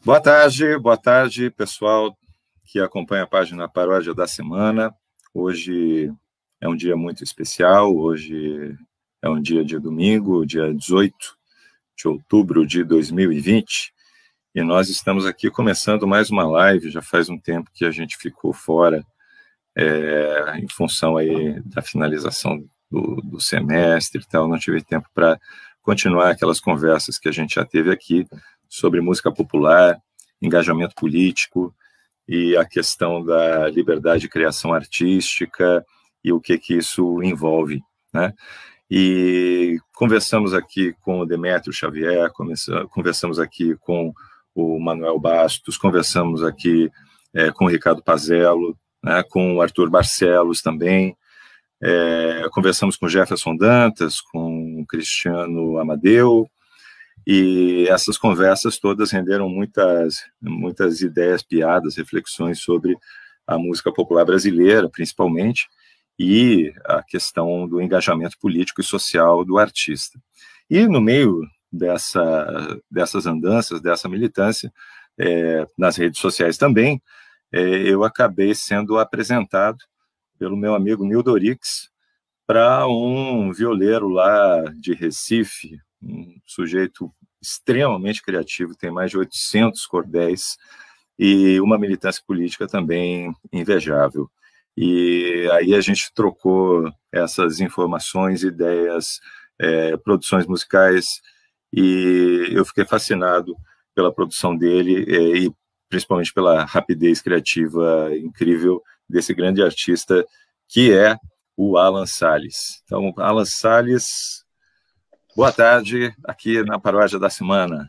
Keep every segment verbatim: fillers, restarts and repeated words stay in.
Boa tarde, boa tarde, pessoal que acompanha a página Paródia da Semana. Hoje é um dia muito especial, hoje é um dia de domingo, dia dezoito de outubro de dois mil e vinte, e nós estamos aqui começando mais uma live. Já faz um tempo que a gente ficou fora, é, em função aí da finalização do, do semestre e tal, não tive tempo para continuar aquelas conversas que a gente já teve aqui sobre música popular, engajamento político e a questão da liberdade de criação artística e o que que isso envolve, né? E conversamos aqui com o Demétrio Xavier, conversamos aqui com o Manuel Bastos, conversamos aqui é, com o Ricardo Pazello, né, com o Arthur Barcelos também, é, conversamos com o Jefferson Dantas, com o Cristiano Amadeu, e essas conversas todas renderam muitas, muitas ideias, piadas, reflexões sobre a música popular brasileira, principalmente, e a questão do engajamento político e social do artista. E no meio dessa, dessas andanças, dessa militância, é, nas redes sociais também, é, eu acabei sendo apresentado pelo meu amigo Nildo Orix para um violeiro lá de Recife, um sujeito extremamente criativo, tem mais de oitocentos cordéis e uma militância política também invejável. E aí a gente trocou essas informações, ideias, é, produções musicais, e eu fiquei fascinado pela produção dele é, e principalmente pela rapidez criativa incrível desse grande artista que é o Alan Salles. Então, Alan Salles, boa tarde, aqui na Paródia da Semana.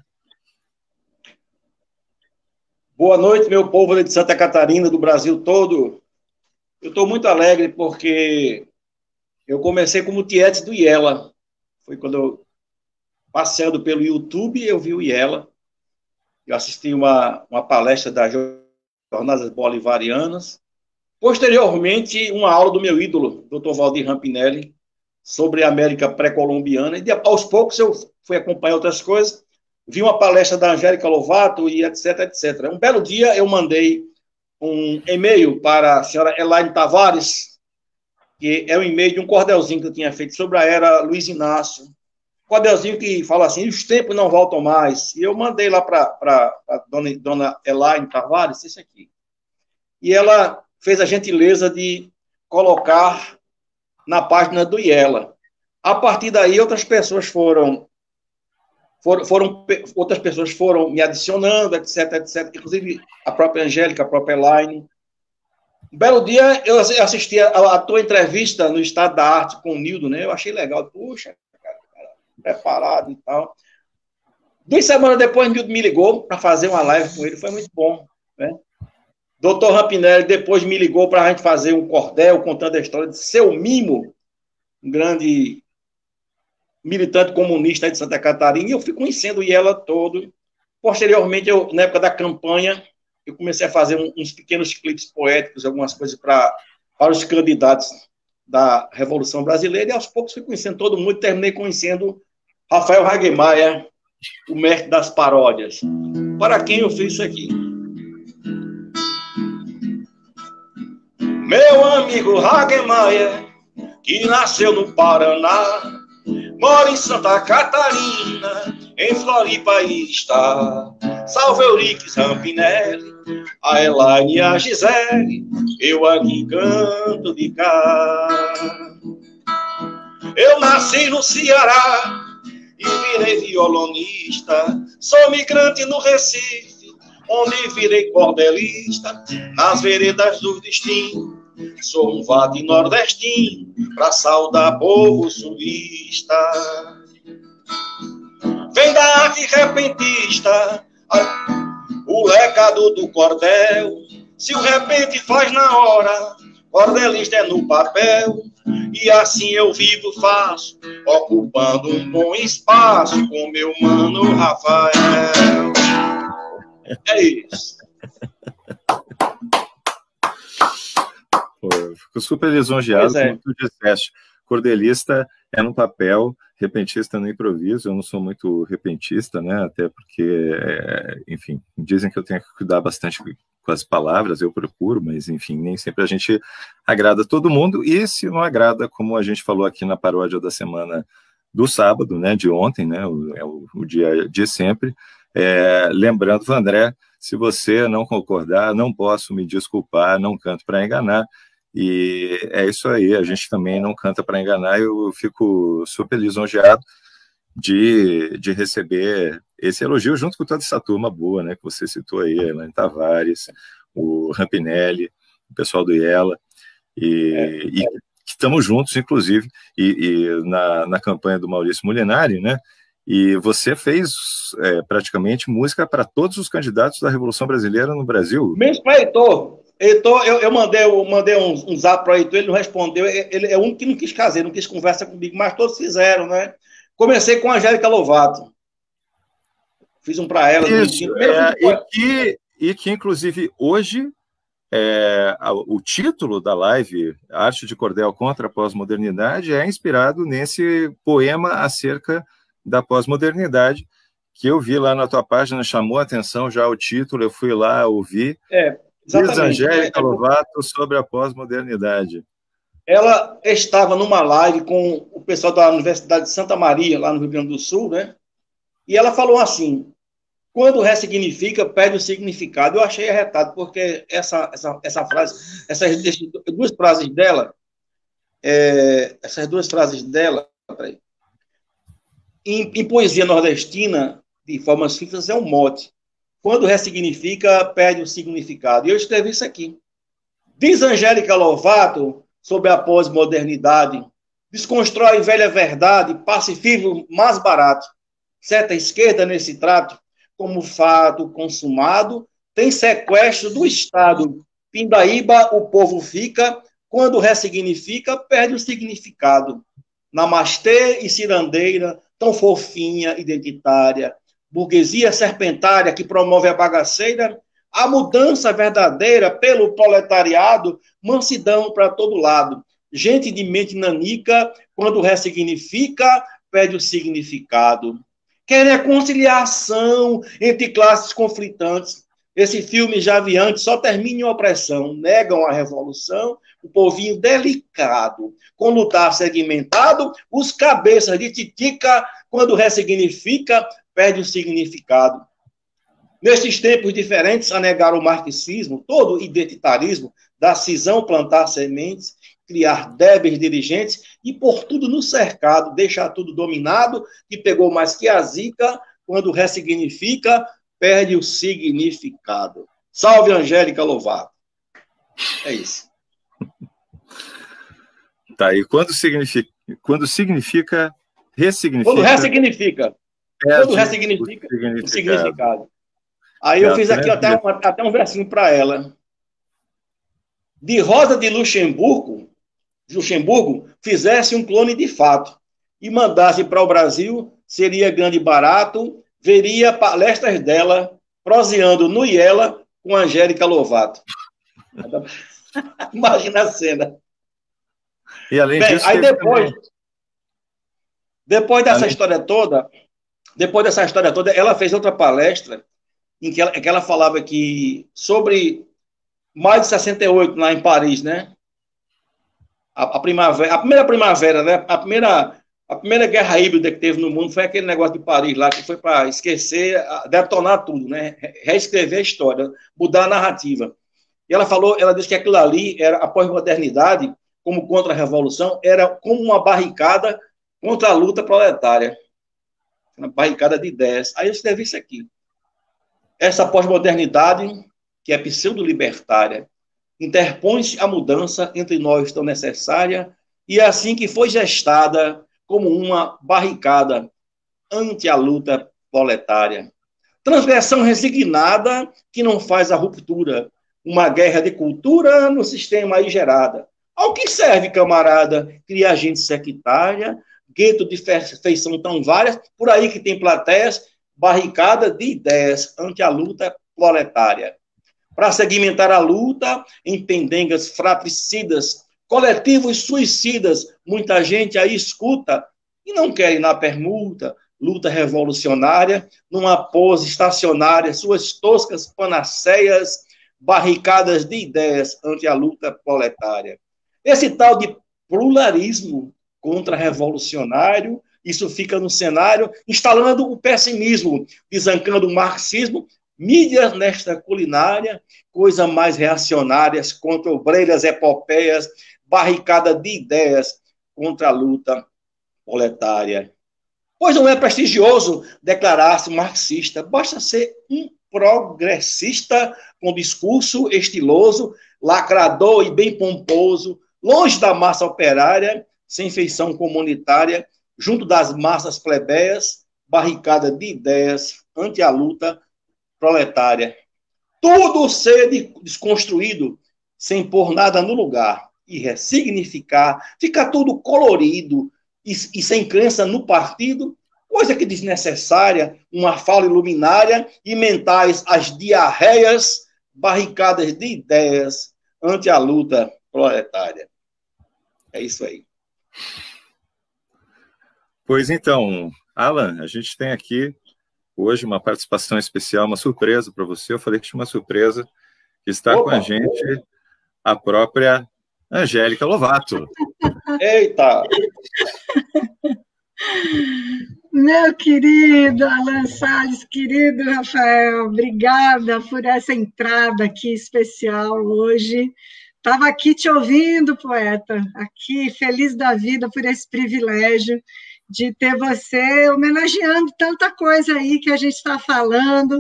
Boa noite, meu povo de Santa Catarina, do Brasil todo. Eu estou muito alegre porque eu comecei como Tietes do Iela. Foi quando eu, passeando pelo YouTube, eu vi o Iela. Eu assisti uma, uma palestra das Jornadas Bolivarianas. Posteriormente, uma aula do meu ídolo, doutor Valdir Rampinelli, sobre a América pré-colombiana, e aos poucos eu fui acompanhar outras coisas, vi uma palestra da Angélica Lovato, e etc, etcétera. Um belo dia eu mandei um e-mail para a senhora Elaine Tavares, que é um e-mail de um cordelzinho que eu tinha feito sobre a era Luiz Inácio, cordelzinho que fala assim, os tempos não voltam mais, e eu mandei lá para a dona, dona Elaine Tavares, isso aqui, e ela fez a gentileza de colocar na página do Iela. A partir daí, outras pessoas foram, foram, foram outras pessoas foram me adicionando, etc, etcétera. Inclusive a própria Angélica, a própria Elaine. Um belo dia, eu assisti a, a tua entrevista no Estado da Arte com o Nildo, né? Eu achei legal. Puxa, cara, cara, preparado e tal. Duas semanas depois, o Nildo me ligou para fazer uma live com ele. Foi muito bom, né? doutor Rampinelli depois me ligou para a gente fazer um cordel contando a história de Seu Mimo, um grande militante comunista de Santa Catarina, e eu fui conhecendo ela todo. Posteriormente, eu, na época da campanha, eu comecei a fazer um, uns pequenos clipes poéticos, algumas coisas pra, para os candidatos da Revolução Brasileira, e aos poucos fui conhecendo todo mundo, e terminei conhecendo Rafael Hagemeyer, o mestre das paródias, para quem eu fiz isso aqui. Meu amigo Hagemeyer, que nasceu no Paraná, mora em Santa Catarina, em Floripa está. Salve Eurix Rampinelli, a Elaine e a Gisele, eu aqui canto de cá. Eu nasci no Ceará e virei violonista, sou migrante no Recife, onde virei cordelista, nas veredas do destino. Sou um vade nordestino pra saudar povo sulista. Vem da arte repentista o legado do cordel. Se o repente faz na hora, cordelista é no papel. E assim eu vivo, faço, ocupando um bom espaço com meu mano Rafael. É isso. Pô, eu fico super lisonjeado, é. Como tu disseste. Cordelista é no papel, repentista no improviso. Eu não sou muito repentista, né? Até porque, é, enfim, dizem que eu tenho que cuidar bastante com as palavras, eu procuro, mas, enfim, nem sempre a gente agrada todo mundo, e se não agrada, como a gente falou aqui na paródia da semana do sábado, né, de ontem, né, o, é o, o dia de sempre, é, lembrando, André, se você não concordar, não posso me desculpar, não canto para enganar, e é isso aí, a gente também não canta para enganar. Eu fico super lisonjeado de, de receber esse elogio junto com toda essa turma boa, né, que você citou aí, a Elaine Tavares, o Rampinelli, o pessoal do IELA, e, é. e que estamos juntos, inclusive, e, e na, na campanha do Maurício Molinari, né, e você fez é, praticamente música para todos os candidatos da Revolução Brasileira no Brasil. Mesmo para Heitor, Heitor, eu, eu mandei, eu mandei um, um zap para o Heitor, ele não respondeu, ele é o único que não quis casar, não quis conversa comigo, mas todos fizeram, né? Comecei com a Angélica Lovato. Fiz um para ela. Isso, é, e, que, e que, inclusive, hoje, é, o título da live, Arte de Cordel contra a Pós-Modernidade, é inspirado nesse poema acerca da pós-modernidade, que eu vi lá na tua página, chamou a atenção já o título, eu fui lá ouvir. É, exatamente. Diz Angélica Lovato sobre a pós-modernidade. Ela estava numa live com o pessoal da Universidade de Santa Maria, lá no Rio Grande do Sul, né? E ela falou assim: quando ressignifica, perde o significado. Eu achei arretado, porque essa, essa, essa frase, essas duas frases dela, é, essas duas frases dela, peraí, em, em poesia nordestina, de formas fixas, é um mote. Quando ressignifica, perde o significado. E eu escrevi isso aqui. Diz Angélica Lovato sobre a pós-modernidade: desconstrói velha verdade, pacifismo mais barato. Certa esquerda nesse trato, como fato consumado, tem sequestro do Estado. Pindaíba, o povo fica, quando ressignifica, perde o significado. Namastê e cirandeira, tão fofinha, identitária. Burguesia serpentária que promove a bagaceira, a mudança verdadeira pelo proletariado, mansidão para todo lado. Gente de mente nanica, quando ressignifica, perde o significado. Querem a conciliação entre classes conflitantes. Esse filme já vi antes, só termina em opressão. Negam a revolução, o povinho delicado. Com lutar segmentado, os cabeças de titica, quando ressignifica, perde o significado. Nestes tempos diferentes, a negar o marxismo, todo o identitarismo, da cisão plantar sementes, criar débeis dirigentes e pôr tudo no cercado, deixar tudo dominado, que pegou mais que a zica, quando ressignifica, perde o significado. Salve, Angélica Lovato. É isso. Tá, e quando significa, quando significa, ressignifica... Quando ressignifica. Quando ressignifica, o significado. O significado. Aí eu fiz aqui até um, até um versinho para ela. De Rosa de Luxemburgo, Luxemburgo fizesse um clone de fato e mandasse para o Brasil, seria grande barato, veria palestras dela proseando no IELA com Angélica Lovato. Imagina a cena. E além Bem, disso, aí depois, também... depois dessa além... história toda, depois dessa história toda, ela fez outra palestra em que ela, em que ela falava que sobre maio de sessenta e oito, lá em Paris, né? A, a primavera, a primeira primavera, né? A primeira, a primeira guerra híbrida que teve no mundo foi aquele negócio de Paris lá, que foi para esquecer, detonar tudo, né? Reescrever a história, mudar a narrativa. E ela falou, ela disse que aquilo ali era a pós-modernidade, como contra a revolução, era como uma barricada contra a luta proletária. Uma barricada de ideias. Aí eu escrevi isso aqui. Essa pós-modernidade, que é pseudo-libertária, interpõe-se a mudança entre nós tão necessária, e é assim que foi gestada como uma barricada ante a luta proletária. Transgressão resignada que não faz a ruptura, uma guerra de cultura no sistema aí gerada. Ao que serve, camarada, criar gente sectária, gueto de feição tão várias, por aí que tem plateias, barricada de ideias ante a luta proletária. Para segmentar a luta em pendengas fratricidas, coletivos suicidas, muita gente aí escuta e não quer ir na permuta, luta revolucionária, numa pose estacionária, suas toscas panaceias, barricadas de ideias ante a luta proletária. Esse tal de pluralismo contra-revolucionário, isso fica no cenário, instalando o pessimismo, desancando o marxismo, mídias nesta culinária, coisas mais reacionárias, contra obreiras epopeias, barricada de ideias contra a luta proletária. Pois não é prestigioso declarar-se marxista, basta ser um progressista com discurso estiloso, lacrador e bem pomposo, longe da massa operária, sem feição comunitária, junto das massas plebeias, barricada de ideias ante a luta proletária. Tudo ser desconstruído, sem pôr nada no lugar, e ressignificar, fica tudo colorido, e, e sem crença no partido, coisa que desnecessária, uma fala iluminária e mentais as diarreias, barricadas de ideias ante a luta proletária. É isso aí. Pois então, Alan, a gente tem aqui hoje uma participação especial, uma surpresa para você. Eu falei que tinha uma surpresa, que está Opa. com a gente a própria Angélica Lovato. Eita! Meu querido Alan Salles, querido Rafael, obrigada por essa entrada aqui especial hoje. Estava aqui te ouvindo, poeta, aqui feliz da vida por esse privilégio de ter você homenageando tanta coisa aí que a gente está falando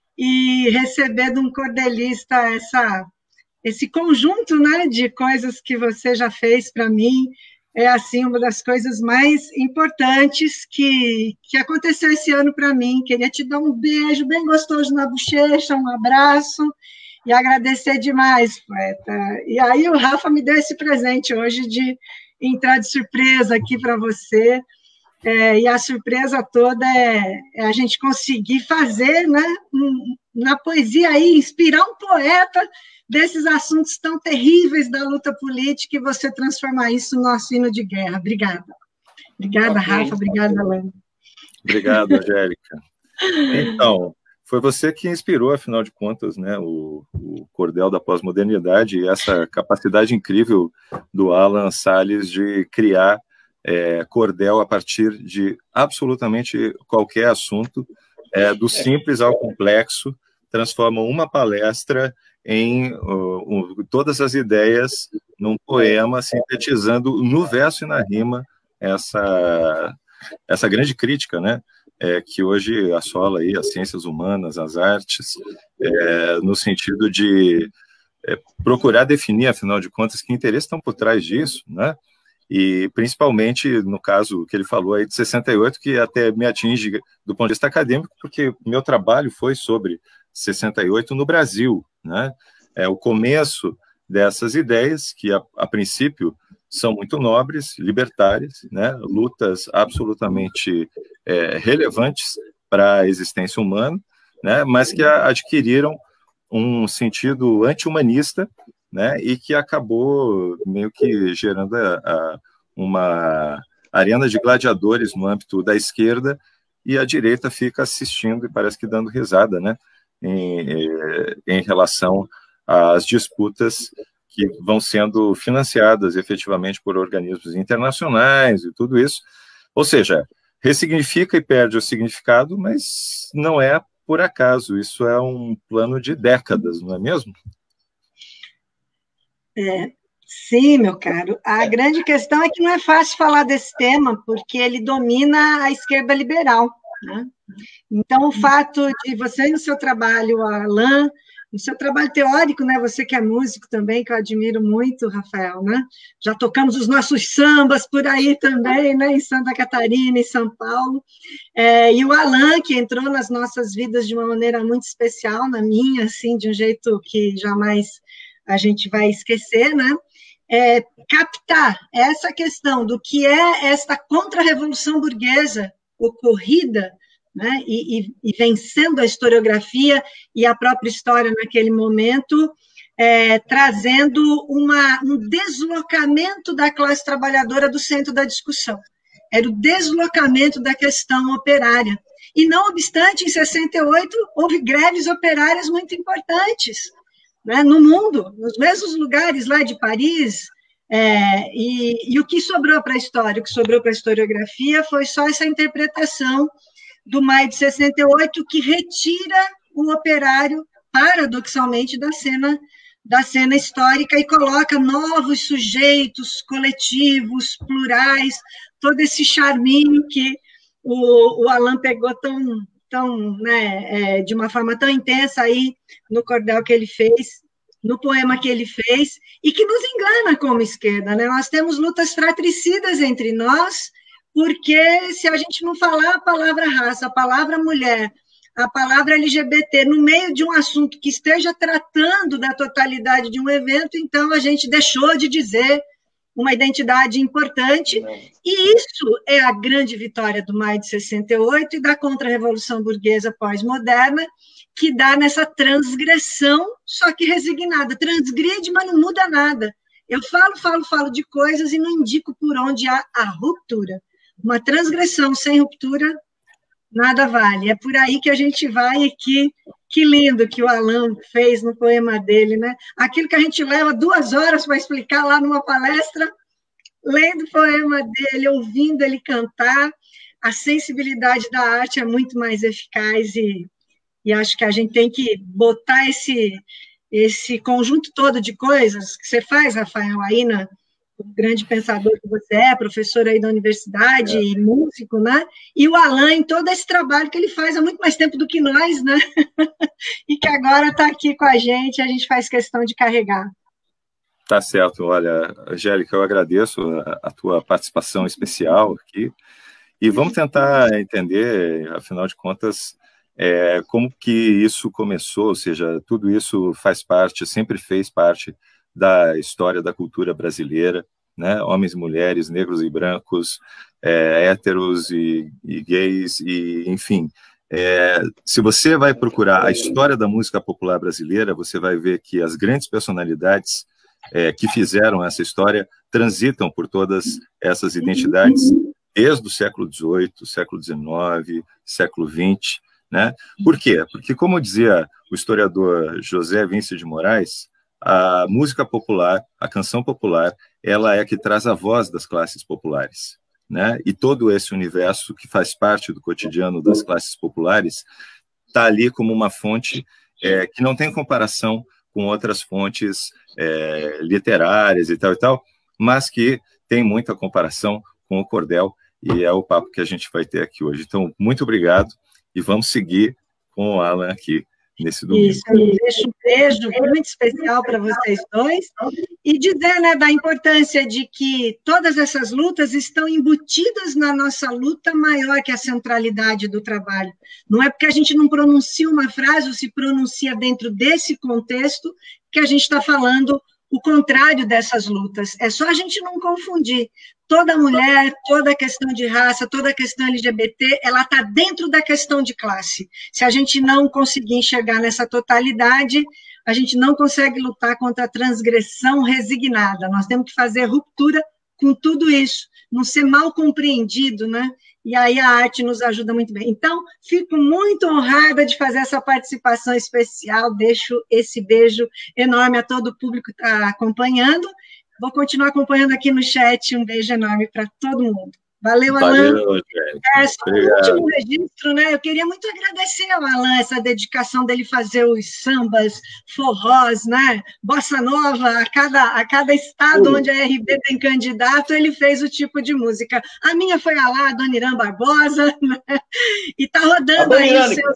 e receber de um cordelista essa, esse conjunto, né, de coisas que você já fez para mim. É, assim, uma das coisas mais importantes que, que aconteceu esse ano para mim. Queria te dar um beijo bem gostoso na bochecha, um abraço, e agradecer demais, poeta. E aí o Rafa me deu esse presente hoje de entrar de surpresa aqui para você, é, e a surpresa toda é, é a gente conseguir fazer, né, um, na poesia aí, inspirar um poeta desses assuntos tão terríveis da luta política e você transformar isso no nosso hino de guerra. Obrigada. Obrigada, okay. Rafa. Obrigada, Alan. Obrigado, Angélica. Então, foi você que inspirou, afinal de contas, né, o, o cordel da pós-modernidade e essa capacidade incrível do Alan Salles de criar é, cordel a partir de absolutamente qualquer assunto, é, do simples ao complexo, transforma uma palestra em uh, uh, todas as ideias num poema, sintetizando no verso e na rima essa, essa grande crítica, né, é, que hoje assola aí as ciências humanas, as artes, é, no sentido de é, procurar definir, afinal de contas, que interesses estão por trás disso, né, e principalmente no caso que ele falou aí de sessenta e oito, que até me atinge do ponto de vista acadêmico, porque meu trabalho foi sobre sessenta e oito no Brasil, né? É o começo dessas ideias que, a, a princípio, são muito nobres, libertárias, né? Lutas absolutamente é, relevantes para a existência humana, né? Mas que a, adquiriram um sentido anti-humanista, né? E que acabou meio que gerando a, a, uma arena de gladiadores no âmbito da esquerda, e a direita fica assistindo e parece que dando risada, né? Em, em relação às disputas que vão sendo financiadas efetivamente por organismos internacionais e tudo isso. Ou seja, ressignifica e perde o significado, mas não é por acaso, isso é um plano de décadas, não é mesmo? É, sim, meu caro. A grande questão é que não é fácil falar desse tema, porque ele domina a esquerda liberal, né? Então, o fato de você, no seu trabalho, Alan, no seu trabalho teórico, né, você que é músico também, que eu admiro muito, Rafael, né, já tocamos os nossos sambas por aí também, né, em Santa Catarina, em São Paulo, é, e o Alan, que entrou nas nossas vidas de uma maneira muito especial, na minha, assim, de um jeito que jamais a gente vai esquecer, né, é, captar essa questão do que é esta contra-revolução burguesa ocorrida, né, e, e, e vencendo a historiografia e a própria história naquele momento, é, trazendo uma, um deslocamento da classe trabalhadora do centro da discussão. Era o deslocamento da questão operária. E, não obstante, em sessenta e oito, houve greves operárias muito importantes, né, no mundo, nos mesmos lugares lá de Paris, é, e, e o que sobrou para a história, o que sobrou para a historiografia foi só essa interpretação do maio de sessenta e oito, que retira o operário, paradoxalmente, da cena, da cena histórica e coloca novos sujeitos, coletivos, plurais, todo esse charminho que o, o Alain pegou tão, tão né, é, de uma forma tão intensa aí no cordel que ele fez, no poema que ele fez, e que nos engana como esquerda, né? Nós temos lutas fratricidas entre nós, porque se a gente não falar a palavra raça, a palavra mulher, a palavra L G B T no meio de um assunto que esteja tratando da totalidade de um evento, então a gente deixou de dizer uma identidade importante, e isso é a grande vitória do maio de sessenta e oito e da contra-revolução burguesa pós-moderna, que dá nessa transgressão, só que resignada. Transgride, mas não muda nada. Eu falo, falo, falo de coisas e não indico por onde há a ruptura. Uma transgressão sem ruptura, nada vale. É por aí que a gente vai e que, que lindo que o Alain fez no poema dele, né? Aquilo que a gente leva duas horas para explicar lá numa palestra, lendo o poema dele, ouvindo ele cantar, a sensibilidade da arte é muito mais eficaz e, e acho que a gente tem que botar esse, esse conjunto todo de coisas que você faz, Rafael, aí na o grande pensador que você é, professor aí da universidade, é. E músico, né? E o Alain, todo esse trabalho que ele faz há muito mais tempo do que nós, né? E que agora está aqui com a gente, a gente faz questão de carregar. Tá certo. Olha, Angélica, eu agradeço a, a tua participação especial aqui, e vamos tentar entender, afinal de contas, é, como que isso começou, ou seja, tudo isso faz parte, sempre fez parte da história da cultura brasileira, né? Homens e mulheres, negros e brancos, é, héteros e, e gays, e, enfim. É, se você vai procurar a história da música popular brasileira, você vai ver que as grandes personalidades é, que fizeram essa história transitam por todas essas identidades desde o século dezoito, século dezenove, século vinte, né? Por quê? Porque, como dizia o historiador José Vince de Moraes, a música popular, a canção popular, ela é que traz a voz das classes populares, né? E todo esse universo que faz parte do cotidiano das classes populares está ali como uma fonte é, que não tem comparação com outras fontes é, literárias e tal e tal, mas que tem muita comparação com o cordel, e é o papo que a gente vai ter aqui hoje. Então, muito obrigado, e vamos seguir com o Alain aqui nesse domingo. Isso, eu deixo um beijo muito especial para vocês dois, e dizer, né, da importância de que todas essas lutas estão embutidas na nossa luta maior que a centralidade do trabalho. Não é porque a gente não pronuncia uma frase ou se pronuncia dentro desse contexto que a gente está falando o contrário dessas lutas. É só a gente não confundir. Toda mulher, toda a questão de raça, toda a questão L G B T, ela está dentro da questão de classe. Se a gente não conseguir enxergar nessa totalidade, a gente não consegue lutar contra a transgressão resignada. Nós temos que fazer ruptura com tudo isso, não ser mal compreendido, né? E aí a arte nos ajuda muito bem. Então, fico muito honrada de fazer essa participação especial, deixo esse beijo enorme a todo o público que está acompanhando. Vou continuar acompanhando aqui no chat, um beijo enorme para todo mundo. Valeu, Alain. Valeu, é, só um último registro, né? Eu queria muito agradecer ao Alain essa dedicação dele fazer os sambas, forrós, né? Bossa nova, a cada, a cada estado onde a R B tem candidato, ele fez o tipo de música. A minha foi a lá, a Dona Irã Barbosa, né? E está rodando aí o seu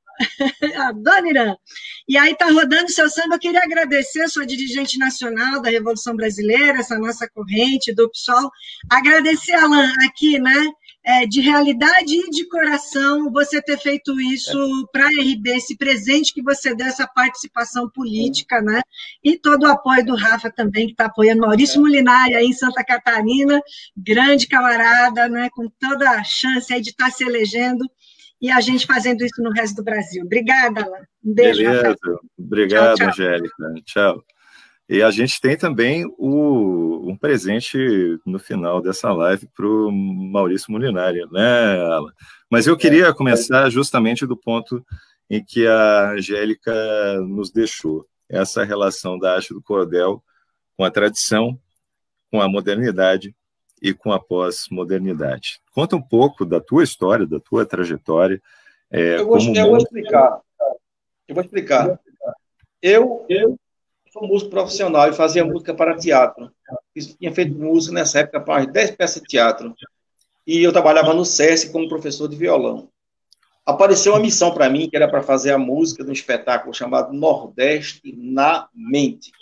samba. A Dona Irã. E aí está rodando o seu samba. Eu queria agradecer, sou dirigente nacional da Revolução Brasileira, essa nossa corrente do P SOL. Agradecer, Alain, aqui, né? É, de realidade e de coração, você ter feito isso para a R B, esse presente que você deu, essa participação política, né? E todo o apoio do Rafa também, que está apoiando Maurício Molinari aí em Santa Catarina, grande camarada, né? Com toda a chance aí de estar se elegendo. e a gente fazendo isso no resto do Brasil. Obrigada, Alain. Um beijo. Beleza. Rafael. Obrigado, tchau, tchau. Angélica. Tchau. E a gente tem também o, um presente no final dessa live para o Maurício Molinari, né, Alain? Mas eu queria começar justamente do ponto em que a Angélica nos deixou, essa relação da arte do cordel com a tradição, com a modernidade e com a pós-modernidade. Conta um pouco da tua história, da tua trajetória. É, eu, vou, como eu vou explicar. Eu vou explicar. Eu, eu sou músico profissional e fazia música para teatro. Eu tinha feito música nessa época para umas dez peças de teatro. E eu trabalhava no SESC como professor de violão. Apareceu uma missão para mim, que era para fazer a música de um espetáculo chamado Nordeste na Mente,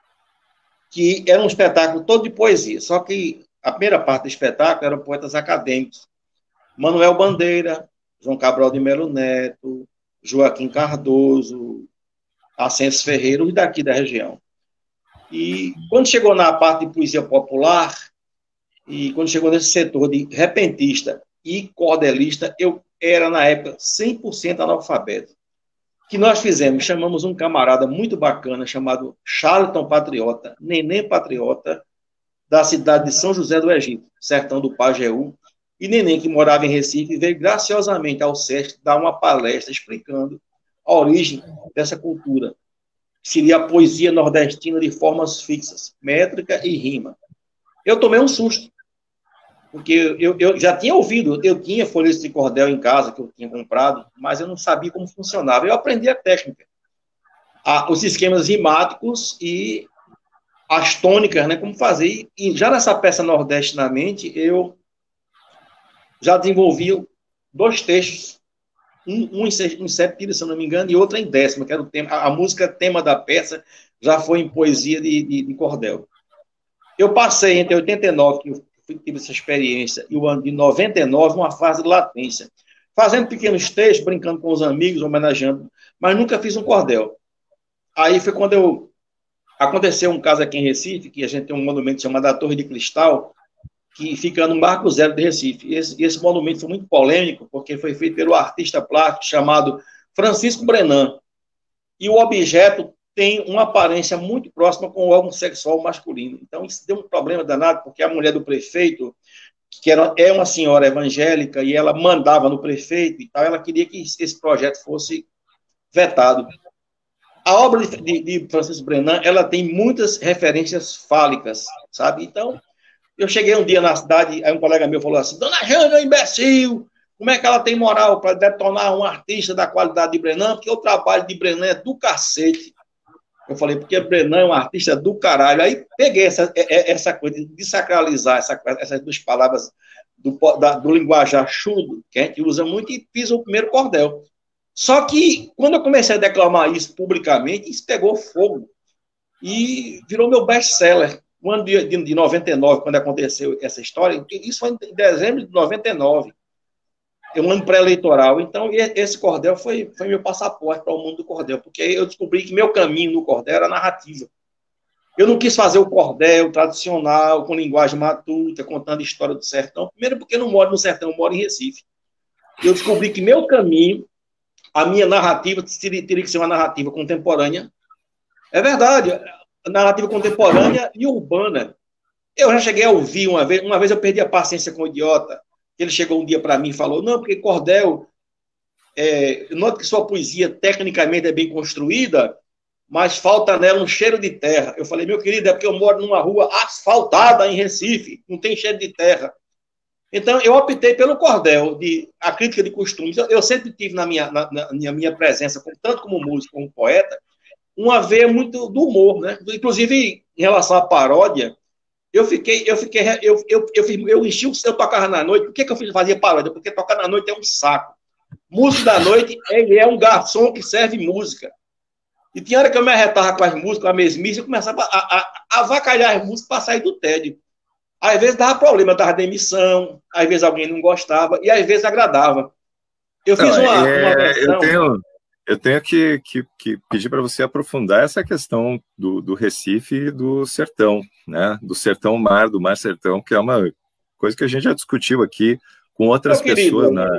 que era um espetáculo todo de poesia, só que a primeira parte do espetáculo eram poetas acadêmicos. Manuel Bandeira, João Cabral de Melo Neto, Joaquim Cardoso, Ascenso Ferreira, os daqui da região. E quando chegou na parte de poesia popular, e quando chegou nesse setor de repentista e cordelista, eu era, na época, cem por cento analfabeto. O que nós fizemos? Chamamos um camarada muito bacana, chamado Charlton Patriota, Neném Patriota, da cidade de São José do Egito, sertão do Pajeú, e Neném, que morava em Recife, veio graciosamente ao SESC dar uma palestra explicando a origem dessa cultura, que seria a poesia nordestina de formas fixas, métrica e rima. Eu tomei um susto, porque eu, eu já tinha ouvido, eu tinha folhetos de cordel em casa que eu tinha comprado, mas eu não sabia como funcionava. Eu aprendi a técnica, a, os esquemas rimáticos e as tônicas, né, como fazer. E já nessa peça Nordeste na Mente, eu já desenvolvi dois textos, um, um em septilha, se eu não me engano, e outro em décima, que era o tema, a, a música tema da peça já foi em poesia de, de, de cordel. Eu passei entre oitenta e nove, que eu tive essa experiência, e o ano de noventa e nove, uma fase de latência, fazendo pequenos textos, brincando com os amigos, homenageando, mas nunca fiz um cordel. Aí foi quando eu... Aconteceu um caso aqui em Recife, que a gente tem um monumento chamado a Torre de Cristal, que fica no Marco Zero de Recife. E esse, esse monumento foi muito polêmico, porque foi feito pelo artista plástico chamado Francisco Brenan. E o objeto tem uma aparência muito próxima com o órgão sexual masculino. Então, isso deu um problema danado, porque a mulher do prefeito, que era, é uma senhora evangélica, e ela mandava no prefeito e tal, ela queria que esse projeto fosse vetado. A obra de, de, de Francisco Brenan, ela tem muitas referências fálicas, sabe? Então, eu cheguei um dia na cidade, aí um colega meu falou assim, Dona Jana, imbecil, como é que ela tem moral para detonar um artista da qualidade de Brenan? Porque o trabalho de Brenan é do cacete. Eu falei, porque Brenan é um artista do caralho. Aí peguei essa, essa coisa de desacralizar essa, essas duas palavras do, da, do linguajar chudo, que a gente usa muito, e fiz o primeiro cordel. Só que, quando eu comecei a declamar isso publicamente, isso pegou fogo. E virou meu best-seller. No ano de, de, de noventa e nove, quando aconteceu essa história, isso foi em dezembro de noventa e nove. É um ano pré-eleitoral. Então, esse cordel foi, foi meu passaporte para o mundo do cordel, porque eu descobri que meu caminho no cordel era narrativa. Eu não quis fazer o cordel tradicional, com linguagem matuta, contando a história do sertão. Primeiro, porque eu não moro no sertão, eu moro em Recife. Eu descobri que meu caminho, a minha narrativa, teria, teria que ser uma narrativa contemporânea. É verdade, narrativa contemporânea e urbana. Eu já cheguei a ouvir uma vez, uma vez eu perdi a paciência com o idiota. Ele chegou um dia para mim e falou, não, porque cordel, é, noto que sua poesia tecnicamente é bem construída, mas falta nela um cheiro de terra. Eu falei, meu querido, é porque eu moro numa rua asfaltada em Recife, não tem cheiro de terra. Então, eu optei pelo cordel, de, a crítica de costumes. Eu, eu sempre tive na minha, na, na minha presença, tanto como músico como poeta, uma veia muito do humor, né? Inclusive, em relação à paródia, Eu fiquei, eu fiquei, eu, eu, eu, eu, eu enchi o eu tocava na noite. Por que, que eu fazia paródia? Porque tocar na noite é um saco. Músico da noite, ele é um garçom que serve música. E tinha hora que eu me arretava com as músicas, a mesmice, eu começava a, a, a avacalhar as músicas para sair do tédio. Às vezes dava problema, dava demissão, às vezes alguém não gostava, e às vezes agradava. Eu fiz não, uma, é, uma versão... Eu tenho, eu tenho que, que, que pedir para você aprofundar essa questão do, do Recife e do sertão, né? Do sertão-mar, do mar-sertão, que é uma coisa que a gente já discutiu aqui com outras Meu pessoas querido, na,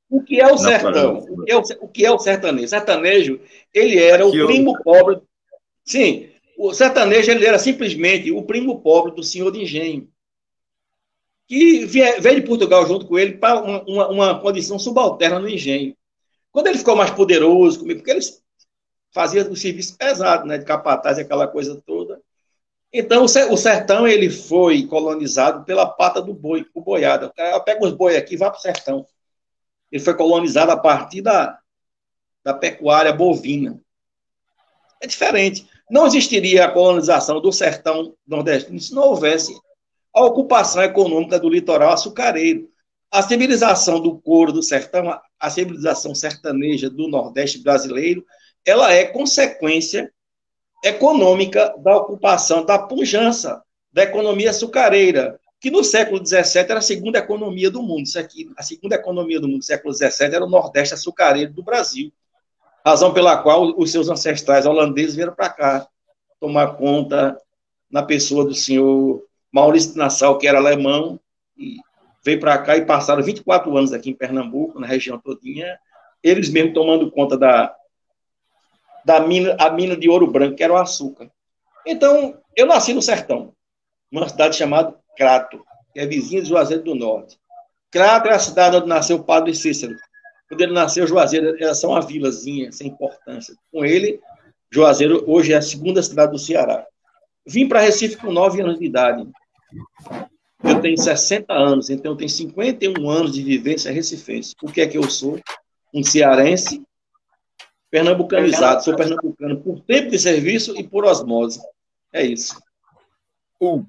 O que é o sertão? O que é o, o que é o sertanejo? O sertanejo, ele era Aqui o primo eu... pobre. Sim, o sertanejo ele era simplesmente o primo pobre do senhor de engenho, que veio de Portugal junto com ele para uma, uma, uma condição subalterna no engenho. Quando ele ficou mais poderoso comigo, porque eles faziam o serviço pesado, né, de capataz e aquela coisa toda. Então, o sertão ele foi colonizado pela pata do boi, o boiada. O cara pega os boi aqui e vai para o sertão. Ele foi colonizado a partir da, da pecuária bovina. É diferente. Não existiria a colonização do sertão nordestino se não houvesse a ocupação econômica do litoral açucareiro. A civilização do couro do sertão, a civilização sertaneja do Nordeste brasileiro, ela é consequência econômica da ocupação, da pujança da economia açucareira, que no século dezessete era a segunda economia do mundo. Isso aqui, a segunda economia do mundo do século dezessete era o Nordeste açucareiro do Brasil, razão pela qual os seus ancestrais holandeses vieram para cá tomar conta na pessoa do senhor Maurício de Nassau, que era alemão, e veio para cá e passaram vinte e quatro anos aqui em Pernambuco, na região todinha, eles mesmos tomando conta da, da mina, a mina de Ouro Branco, que era o açúcar. Então, eu nasci no sertão, numa cidade chamada Crato, que é vizinha de Juazeiro do Norte. Crato é a cidade onde nasceu o Padre Cícero. Quando ele nasceu, Juazeiro era só uma vilazinha, sem importância. Com ele, Juazeiro hoje é a segunda cidade do Ceará. Vim para Recife com nove anos de idade. Eu tenho sessenta anos, então eu tenho cinquenta e um anos de vivência recifense. O que é que eu sou? Um cearense pernambucanizado. Sou pernambucano por tempo de serviço e por osmose. É isso. Uh.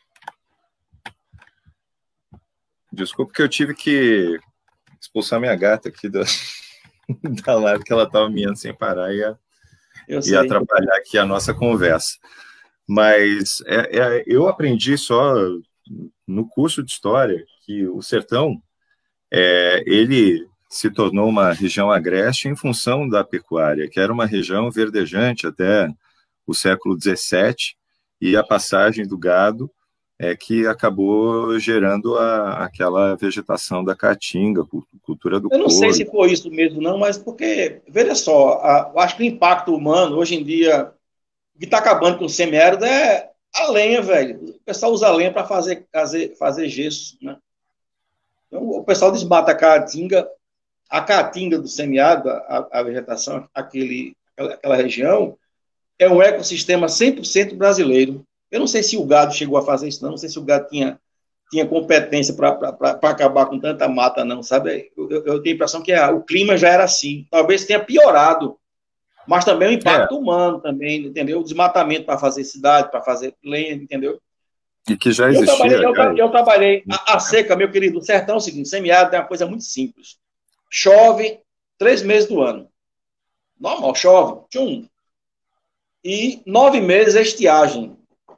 Desculpa que eu tive que expulsar minha gata aqui da, da live, que ela estava miando sem parar e ia, ia atrapalhar aqui a nossa conversa. Mas é, é, eu aprendi só no curso de História que o sertão, é, ele se tornou uma região agreste em função da pecuária, que era uma região verdejante até o século dezessete, e a passagem do gado é que acabou gerando a, aquela vegetação da caatinga, cultura do couro. Eu não sei se foi isso mesmo, não, mas porque, veja só, a, eu acho que o impacto humano, hoje em dia, o que está acabando com o semiárido é a lenha, velho. O pessoal usa a lenha para fazer, fazer, fazer gesso, né? Então, o pessoal desmata a caatinga, a caatinga do semiárido, a, a vegetação, aquele, aquela, aquela região, é um ecossistema cem por cento brasileiro. Eu não sei se o gado chegou a fazer isso, não. Não sei se o gado tinha, tinha competência para acabar com tanta mata, não, sabe? Eu, eu, eu tenho a impressão que a, o clima já era assim. Talvez tenha piorado, mas também o impacto é. humano, também, entendeu? O desmatamento para fazer cidade, para fazer lenha, entendeu? E que já existia. Eu trabalhei, eu, eu trabalhei a, a seca, meu querido. O sertão é o seguinte: semiárido é uma coisa muito simples. Chove três meses do ano. Normal, chove. Tchum. E nove meses é estiagem.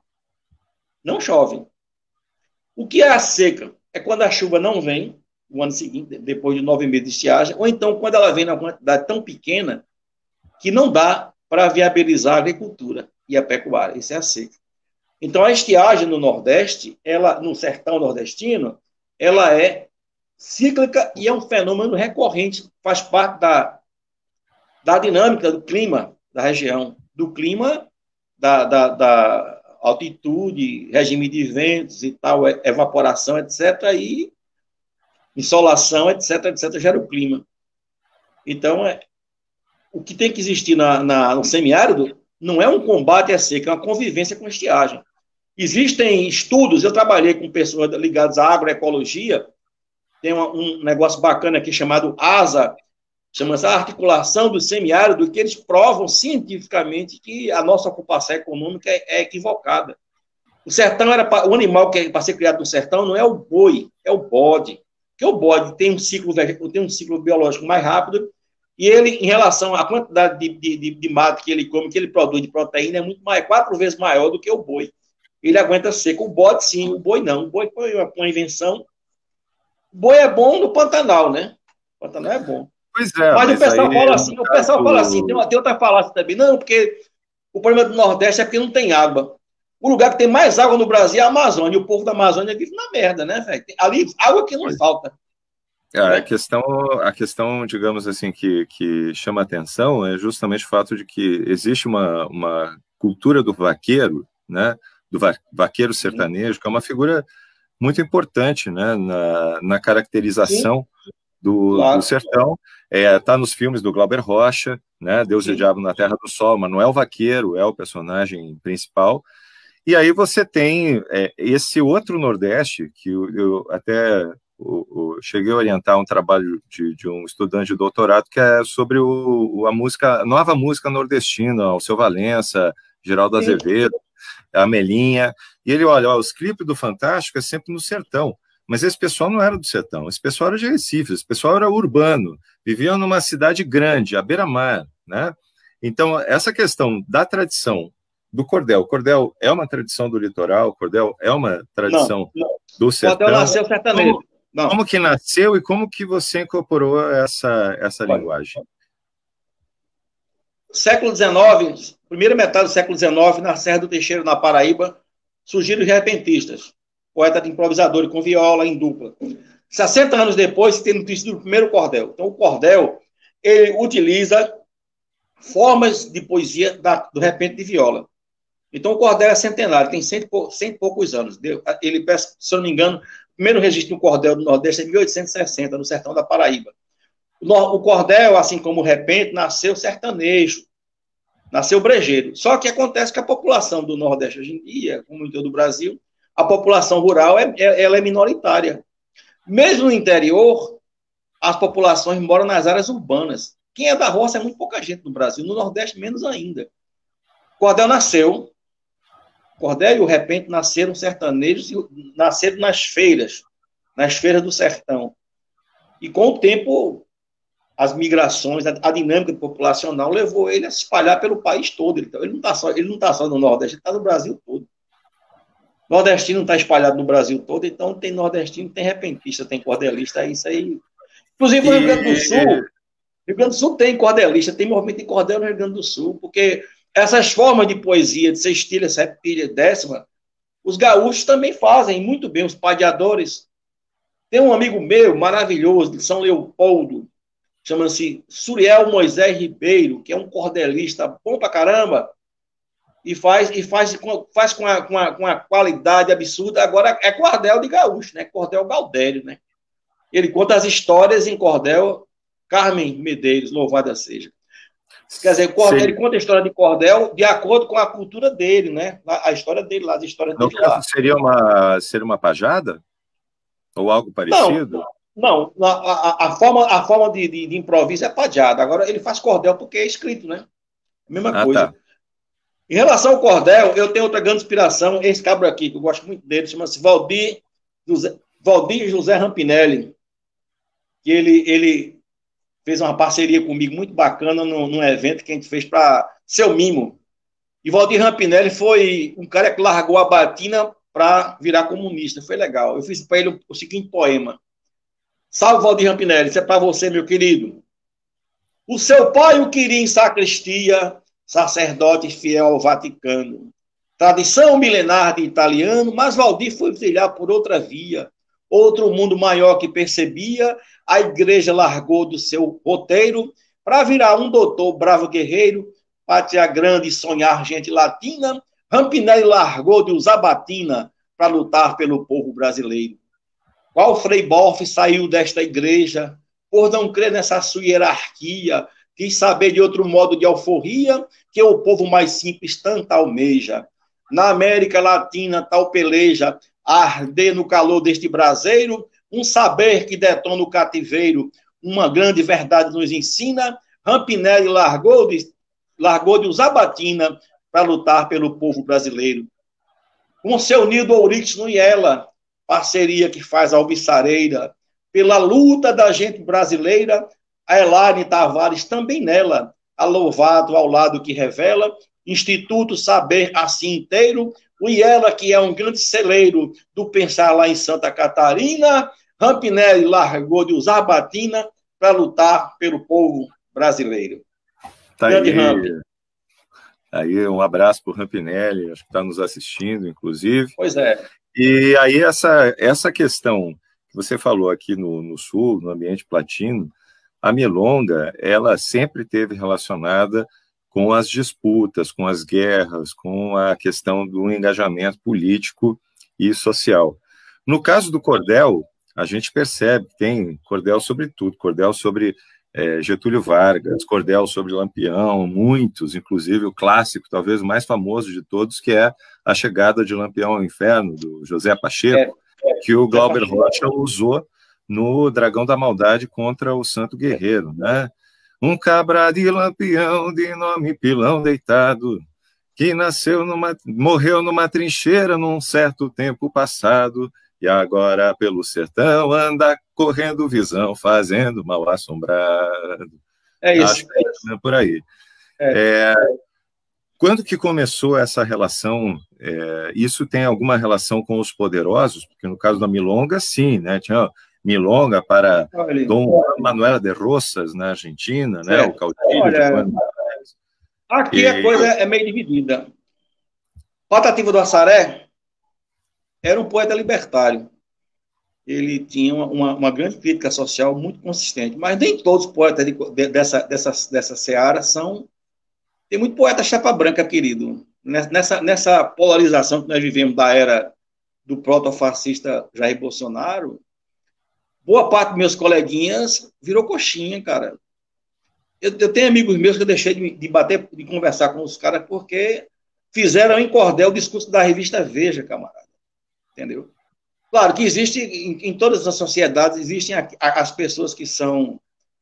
Não chove. O que é a seca? É quando a chuva não vem, no ano seguinte, depois de nove meses de estiagem, ou então quando ela vem numa quantidade tão pequena que não dá para viabilizar a agricultura e a pecuária. Isso é a seca. Então, a estiagem no Nordeste, ela, no sertão nordestino, ela é cíclica e é um fenômeno recorrente, faz parte da, da dinâmica do clima da região, do clima, da, da, da altitude, regime de ventos e tal, evaporação, etcétera, e insolação, etc, etc, gera o clima. Então, é, o que tem que existir na, na, no semiárido não é um combate à seca, é uma convivência com estiagem. Existem estudos, eu trabalhei com pessoas ligadas à agroecologia, tem uma, um negócio bacana aqui chamado ASA, chama-se Articulação do Semiárido, que eles provam cientificamente que a nossa ocupação econômica é, é equivocada. O sertão era pra, o animal que é para ser criado no sertão não é o boi, é o bode. Porque o bode tem um ciclo, tem um ciclo biológico mais rápido, e ele, em relação à quantidade de, de, de, de mato que ele come, que ele produz de proteína, é muito mais, quatro vezes maior do que o boi. Ele aguenta seco. O bode, sim, o boi não. O boi foi uma, uma invenção. O boi é bom no Pantanal, né? O Pantanal é bom. Pois é, mas, mas o pessoal fala é assim, o pessoal fala assim, tem, uma, tem outra falácia também, não, porque o problema do Nordeste é porque não tem água. O lugar que tem mais água no Brasil é a Amazônia, e o povo da Amazônia vive na merda, né, velho? Ali, água que não falta. A questão, a questão, digamos assim, que, que chama atenção é justamente o fato de que existe uma, uma cultura do vaqueiro, né, do va vaqueiro sertanejo, que é uma figura muito importante, né, na, na caracterização do, claro. do sertão. É, tá nos filmes do Glauber Rocha, né, Deus Sim. e o Diabo na Terra do Sol, Manuel Vaqueiro é o personagem principal. E aí você tem é, esse outro Nordeste, que eu, eu até... O, o, cheguei a orientar um trabalho de, de um estudante de doutorado que é sobre o, a música, a nova música nordestina, o Seu Valença, Geraldo Sim. Azevedo, a Melinha, e ele olha, ó, os clipes do Fantástico é sempre no sertão, mas esse pessoal não era do sertão, esse pessoal era de Recife, esse pessoal era urbano, viviam numa cidade grande, à beira-mar, né? Então, essa questão da tradição do cordel, o cordel é uma tradição do litoral, o cordel é uma tradição não, não. do sertão. O cordel nasceu sertanejo. Como, Não. Como que nasceu e como que você incorporou essa, essa linguagem? Século dezenove, primeira metade do século dezenove, na Serra do Teixeiro, na Paraíba, surgiram os repentistas, poeta de improvisador com viola em dupla. sessenta anos depois, tem notícia do primeiro cordel. Então, o cordel, ele utiliza formas de poesia da, do repente de viola. Então, o cordel é centenário, tem cento, cento e poucos anos. Ele, se eu não me engano, o primeiro registro do cordel do Nordeste é em mil oitocentos e sessenta, no sertão da Paraíba. O cordel, assim como o repente, nasceu sertanejo, nasceu brejeiro. Só que acontece que a população do Nordeste hoje em dia, como em todo o Brasil, a população rural é, é, ela é minoritária. Mesmo no interior, as populações moram nas áreas urbanas. Quem é da roça é muito pouca gente no Brasil, no Nordeste menos ainda. O cordel nasceu, o cordel e o repente nasceram sertanejos, nasceram nas feiras, nas feiras do sertão. E com o tempo, as migrações, a, a dinâmica populacional levou ele a se espalhar pelo país todo. Então, ele não está só, ele não tá só no Nordeste, ele está no Brasil todo. O nordestino está espalhado no Brasil todo, então tem nordestino, tem repentista, tem cordelista, é isso aí. Inclusive, no Rio Grande do Sul, Rio Grande do Sul tem cordelista, tem movimento de cordel no Rio Grande do Sul, porque essas formas de poesia, de sextilha, septilha, décima, os gaúchos também fazem muito bem, os padeadores. Tem um amigo meu, maravilhoso, de São Leopoldo, chama-se Suriel Moisés Ribeiro, que é um cordelista bom pra caramba, e faz, e faz, faz com, a, com, a, com a qualidade absurda. Agora é cordel de gaúcho, né? Cordel Gaudério, né? Ele conta as histórias em cordel, Carmen Medeiros, louvada seja. Quer dizer, o cordel, ele conta a história de cordel de acordo com a cultura dele, né? A história dele lá, a história dele lá. Seria uma, seria uma pajada? Ou algo parecido? Não, não a, a, a forma, a forma de, de, de improviso é padeada. Agora, ele faz cordel porque é escrito, né? Mesma ah, coisa. Tá. Em relação ao cordel, eu tenho outra grande inspiração, esse cabra aqui, que eu gosto muito dele, chama-se Valdir José, Valdir José Rampinelli, que ele, ele fez uma parceria comigo muito bacana num, num evento que a gente fez para Seu Mimo. E Valdir Rampinelli foi um cara que largou a batina para virar comunista. Foi legal. Eu fiz para ele o, o seguinte poema. Salve, Valdir Rampinelli, isso é para você, meu querido. O seu pai o queria em sacristia, sacerdote fiel ao Vaticano. Tradição milenar de italiano, mas Valdir foi trilhar por outra via. Outro mundo maior que percebia, a igreja largou do seu roteiro para virar um doutor bravo guerreiro, pátria grande e sonhar gente latina. Rampinelli largou de usar batina para lutar pelo povo brasileiro. Qual Frei Boff saiu desta igreja por não crer nessa sua hierarquia, quis saber de outro modo de alforria que o povo mais simples tanto almeja. Na América Latina tal peleja, arder no calor deste braseiro, um saber que detona o cativeiro, uma grande verdade nos ensina. Rampinelli largou de, largou de usar batina para lutar pelo povo brasileiro. Com seu Nildo Ourix no Iela, parceria que faz alvissareira, pela luta da gente brasileira, a Elaine Tavares também nela, a louvado ao lado que revela, Instituto Saber assim inteiro, o Iela que é um grande celeiro do pensar lá em Santa Catarina. Rampinelli largou de usar batina para lutar pelo povo brasileiro. Tá grande aí, Ramp. Aí um abraço para o Rampinelli, acho que está nos assistindo, inclusive. Pois é. E aí essa, essa questão você falou aqui no, no Sul, no ambiente platino, a milonga, ela sempre teve relacionada com as disputas, com as guerras, com a questão do engajamento político e social. No caso do cordel, a gente percebe que tem cordel sobre tudo, cordel sobre é, Getúlio Vargas, cordel sobre Lampião, muitos, inclusive o clássico, talvez o mais famoso de todos, que é A Chegada de Lampião ao Inferno, do José Pacheco, é, é, que o Glauber Rocha usou no Dragão da Maldade contra o Santo Guerreiro, né? Um cabra de Lampião, de nome Pilão deitado, que nasceu numa, morreu numa trincheira num certo tempo passado, e agora pelo sertão anda correndo visão, fazendo mal assombrado. É isso. Acho que é por aí. É. É, quando que começou essa relação? É, isso tem alguma relação com os poderosos? Porque no caso da milonga, sim, né? Tinha milonga para Olha, Dom Manuel de Rosas, na Argentina, né? O caudilho Olha, de Juan. Aqui e... a coisa é meio dividida. Patativa do Assaré era um poeta libertário. Ele tinha uma, uma grande crítica social muito consistente, mas nem todos os poetas de, de, dessa, dessa, dessa seara são... Tem muito poeta chapa branca, querido. Nessa, nessa polarização que nós vivemos da era do proto-fascista Jair Bolsonaro, boa parte dos meus coleguinhas virou coxinha, cara. Eu, eu tenho amigos meus que eu deixei de, de bater, de conversar com os caras porque fizeram em cordel o discurso da revista Veja, camarada. Entendeu? Claro que existe, em, em todas as sociedades, existem a, a, as pessoas que são...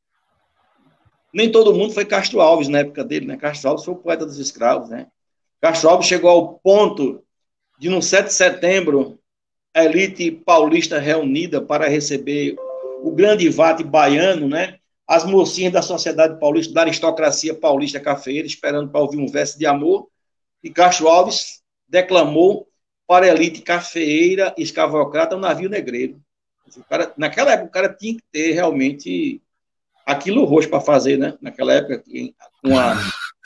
Nem todo mundo foi Castro Alves na época dele, né? Castro Alves foi o poeta dos escravos, né? Castro Alves chegou ao ponto de, no sete de setembro, a elite paulista reunida para receber o grande vate baiano, né? As mocinhas da sociedade paulista, da aristocracia paulista cafeeira, esperando para ouvir um verso de amor, e Castro Alves declamou para a elite cafeeira, escravocrata, um navio negreiro. O cara, naquela época, o cara tinha que ter realmente aquilo roxo para fazer, né? Naquela época, uma...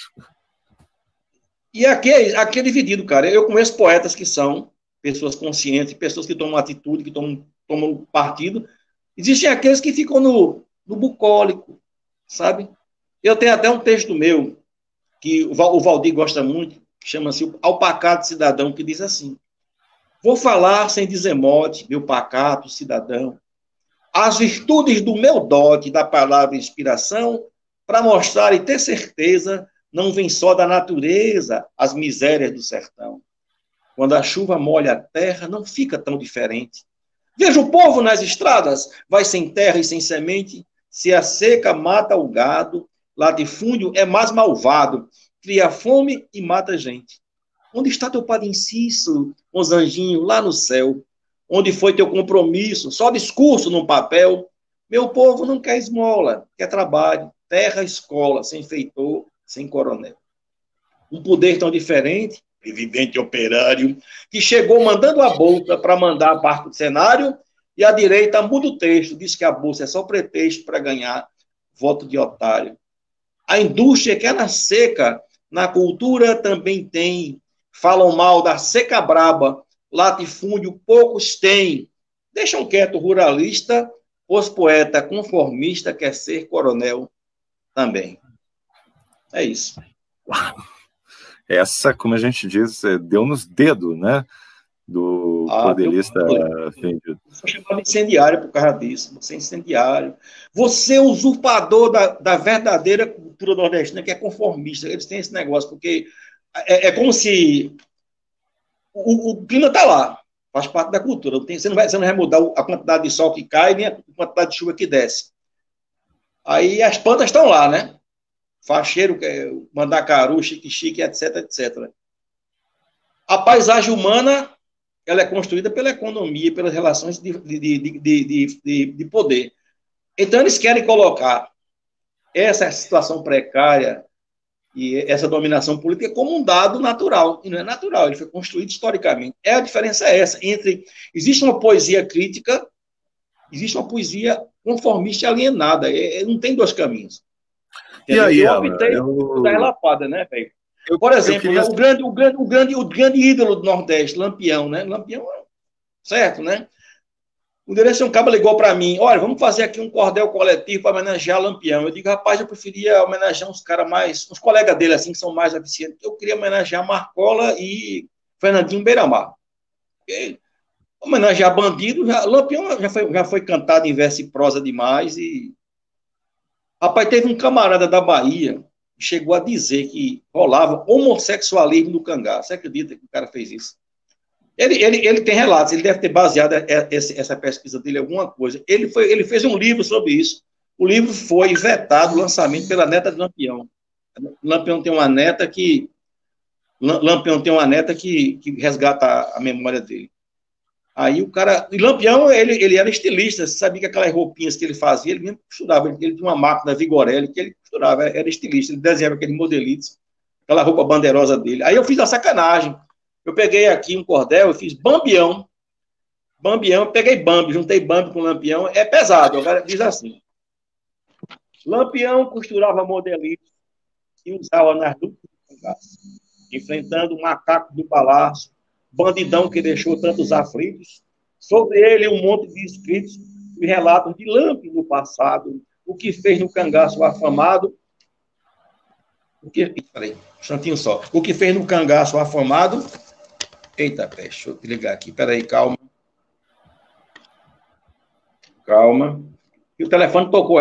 E aqui é, aqui é dividido, cara. Eu conheço poetas que são pessoas conscientes, pessoas que tomam atitude, que tomam, tomam partido. Existem aqueles que ficam no, no bucólico, sabe? Eu tenho até um texto meu, que o Valdir gosta muito, que chama-se Ao Pacato Cidadão, que diz assim: vou falar sem dizer mote, meu pacato cidadão, as virtudes do meu dote, da palavra inspiração, para mostrar e ter certeza, não vem só da natureza as misérias do sertão. Quando a chuva molha a terra, não fica tão diferente. Veja o povo nas estradas, vai sem terra e sem semente. Se a seca mata o gado, latifúndio é mais malvado, cria fome e mata gente. Onde está teu padre Inciso, os anjinhos lá no céu? Onde foi teu compromisso? Só discurso no papel. Meu povo não quer esmola, quer trabalho, terra, escola, sem feitor, sem coronel. Um poder tão diferente, evidente operário, que chegou mandando a bolsa para mandar a barco do cenário, e a direita muda o texto, diz que a bolsa é só pretexto para ganhar voto de otário. A indústria que é na seca, na cultura também tem. Falam mal da seca braba, latifúndio poucos têm. Deixam quieto o ruralista, os poeta conformista quer ser coronel também. É isso. Essa, como a gente diz, deu nos dedos, né? Do ah, cordelista ofendido. Sou chamado de incendiário por causa disso. Você é incendiário. Você é usurpador da, da verdadeira cultura nordestina, que é conformista. Eles têm esse negócio, porque é, é como se o, o clima está lá, faz parte da cultura. Não tem, você, não vai, você não vai mudar a quantidade de sol que cai, nem a quantidade de chuva que desce. Aí as plantas estão lá, né? Facheiro, mandacaru, xique-xique, etc, etcétera. A paisagem humana, ela é construída pela economia, pelas relações de, de, de, de, de, de poder. Então, eles querem colocar essa situação precária e essa dominação política como um dado natural. E não é natural, ele foi construído historicamente. É a diferença é essa, entre... Existe uma poesia crítica, existe uma poesia conformista e alienada. É, não tem dois caminhos. E aí, eu optei por dar relapada, né, velho? Por exemplo, queria... né, o, grande, o, grande, o, grande, o grande ídolo do Nordeste, Lampião, né? Lampião, certo, né? O diretor um cabo ligou para mim, olha, vamos fazer aqui um cordel coletivo para homenagear Lampião. Eu digo, rapaz, eu preferia homenagear uns caras mais, uns colegas dele, assim, que são mais eficientes. Eu queria homenagear Marcola e Fernandinho Beiramar. E, homenagear bandido, já, Lampião já foi, já foi cantado em verso e prosa demais. E, rapaz, teve um camarada da Bahia que chegou a dizer que rolava homossexualismo no cangaço. Você acredita que o cara fez isso? Ele, ele, ele tem relatos, ele deve ter baseado essa pesquisa dele em alguma coisa. Ele, foi, ele fez um livro sobre isso. O livro foi vetado, o lançamento, pela neta de Lampião. Lampião tem uma neta que Lampião tem uma neta que, que resgata a memória dele. Aí o cara... E Lampião, ele, ele era estilista, você sabia que aquelas roupinhas que ele fazia, ele mesmo costurava. Ele, ele tinha uma máquina Vigorelli que ele costurava, era estilista, ele desenhava aqueles modelitos, aquela roupa bandeirosa dele. Aí eu fiz a sacanagem. Eu peguei aqui um cordel, eu fiz Bambião. Bambião, eu peguei Bambi, juntei Bambi com Lampião. É pesado, agora diz assim. Lampião costurava modelitos e usava nas lutas do cangaço, enfrentando o macaco do palácio, bandidão que deixou tantos aflitos. Sobre ele um monte de escritos e relatos de Lampião no passado, o que fez no cangaço afamado. O que... Peraí, um instantinho só. O que fez no cangaço afamado... Eita, deixa eu ligar aqui. Peraí, calma. Calma. E o telefone tocou.